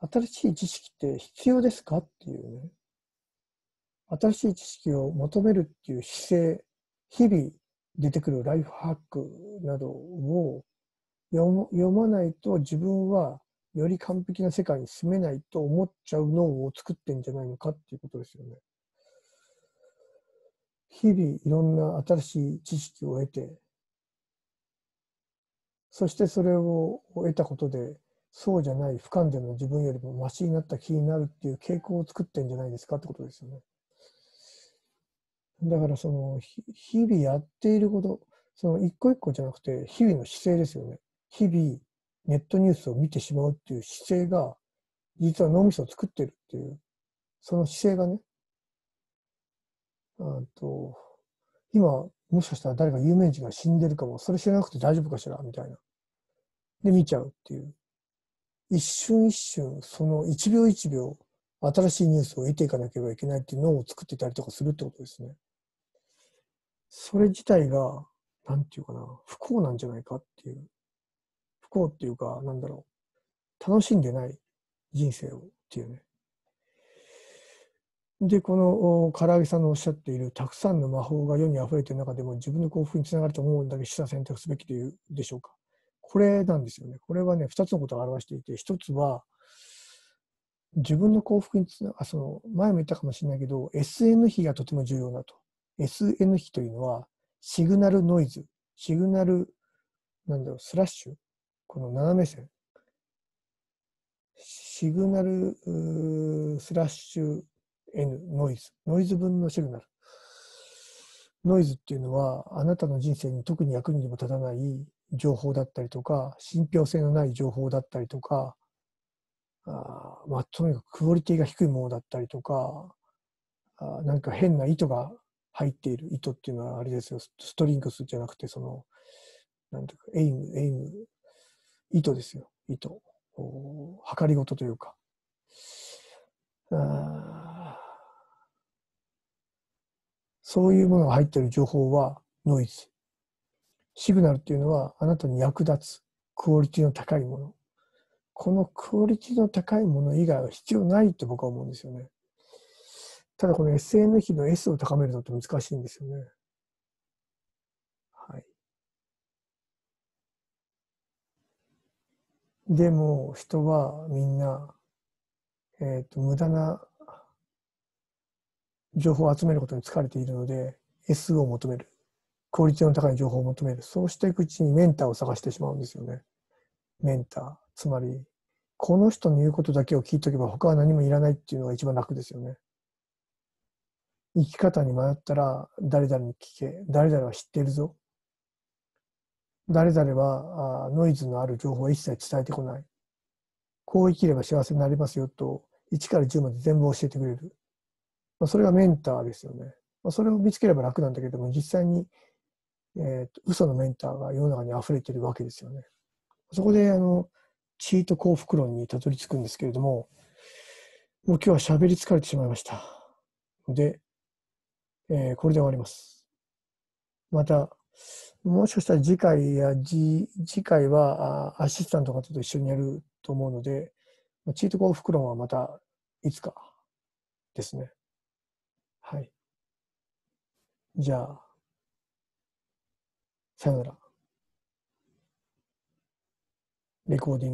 新しい知識って必要ですかっていうね。新しい知識を求めるっていう姿勢、日々出てくるライフハックなどを読まないと自分はより完璧な世界に住めないと思っちゃう脳を作ってんじゃないのかっていうことですよね。日々いろんな新しい知識を得て、そしてそれを得たことで、そうじゃない不完全な自分よりもマシになった気になるっていう傾向を作ってんじゃないですかってことですよね。だからその日々やっていること、その一個一個じゃなくて日々の姿勢ですよね。日々ネットニュースを見てしまうっていう姿勢が実は脳みそを作ってるっていう、その姿勢がね、あと今もしかしたら誰か有名人が死んでるかも、それ知らなくて大丈夫かしらみたいな。で見ちゃうっていう。一瞬一瞬、その一秒一秒、新しいニュースを得ていかなければいけないっていう脳を作ってたりとかするってことですね。それ自体が、なんていうかな、不幸なんじゃないかっていう。不幸っていうか、なんだろう。楽しんでない人生をっていうね。で、この唐揚げさんのおっしゃっている、たくさんの魔法が世に溢れている中でも自分の幸福につながると思うんだけど、取捨選択すべきというでしょうか。これなんですよね。これはね、二つのことを表していて、一つは、自分の幸福につながる、その、前も言ったかもしれないけど、エスエヌ 比がとても重要だと。エスエヌ 比というのは、シグナルノイズ、シグナル、なんだろう、スラッシュ、この斜め線。シグナルスラッシュ N、ノイズ。ノイズ分のシグナル。ノイズっていうのは、あなたの人生に特に役にも立たない情報だったりとか、信憑性のない情報だったりとか、あまあ、とにかくクオリティが低いものだったりとか、あなんか変な糸が入っている糸っていうのはあれですよ、ストリングスじゃなくて、その、なんていうか、エイム、エイム、糸ですよ、糸。測りごとというか。あそういうものが入っている情報はノイズ。シグナルっていうのはあなたに役立つクオリティの高いもの。このクオリティの高いもの以外は必要ないと僕は思うんですよね。ただこの エスエヌ 比の S を高めるのって難しいんですよね。はい。でも人はみんな、えっと、無駄な情報を集めることに疲れているので、S を求める。クオリティの高い情報を求める。そうしていくうちにメンターを探してしまうんですよね。メンター。つまり、この人の言うことだけを聞いとけば他は何もいらないっていうのが一番楽ですよね。生き方に迷ったら誰々に聞け。誰々は知っているぞ。誰々はあノイズのある情報を一切伝えてこない。こう生きれば幸せになりますよと、いちからじゅうまで全部教えてくれる。まあ、それがメンターですよね。まあ、それを見つければ楽なんだけども、実際に、えーと、嘘のメンターが世の中に溢れているわけですよね。そこで、あの、チート幸福論にたどり着くんですけれども、もう今日は喋り疲れてしまいました。で、えーこれで終わります。また、もしかしたら次回や次次回はあアシスタントの方と一緒にやると思うので、チート幸福論はまたいつかですね。はい。じゃあ、さよなら。レコーディング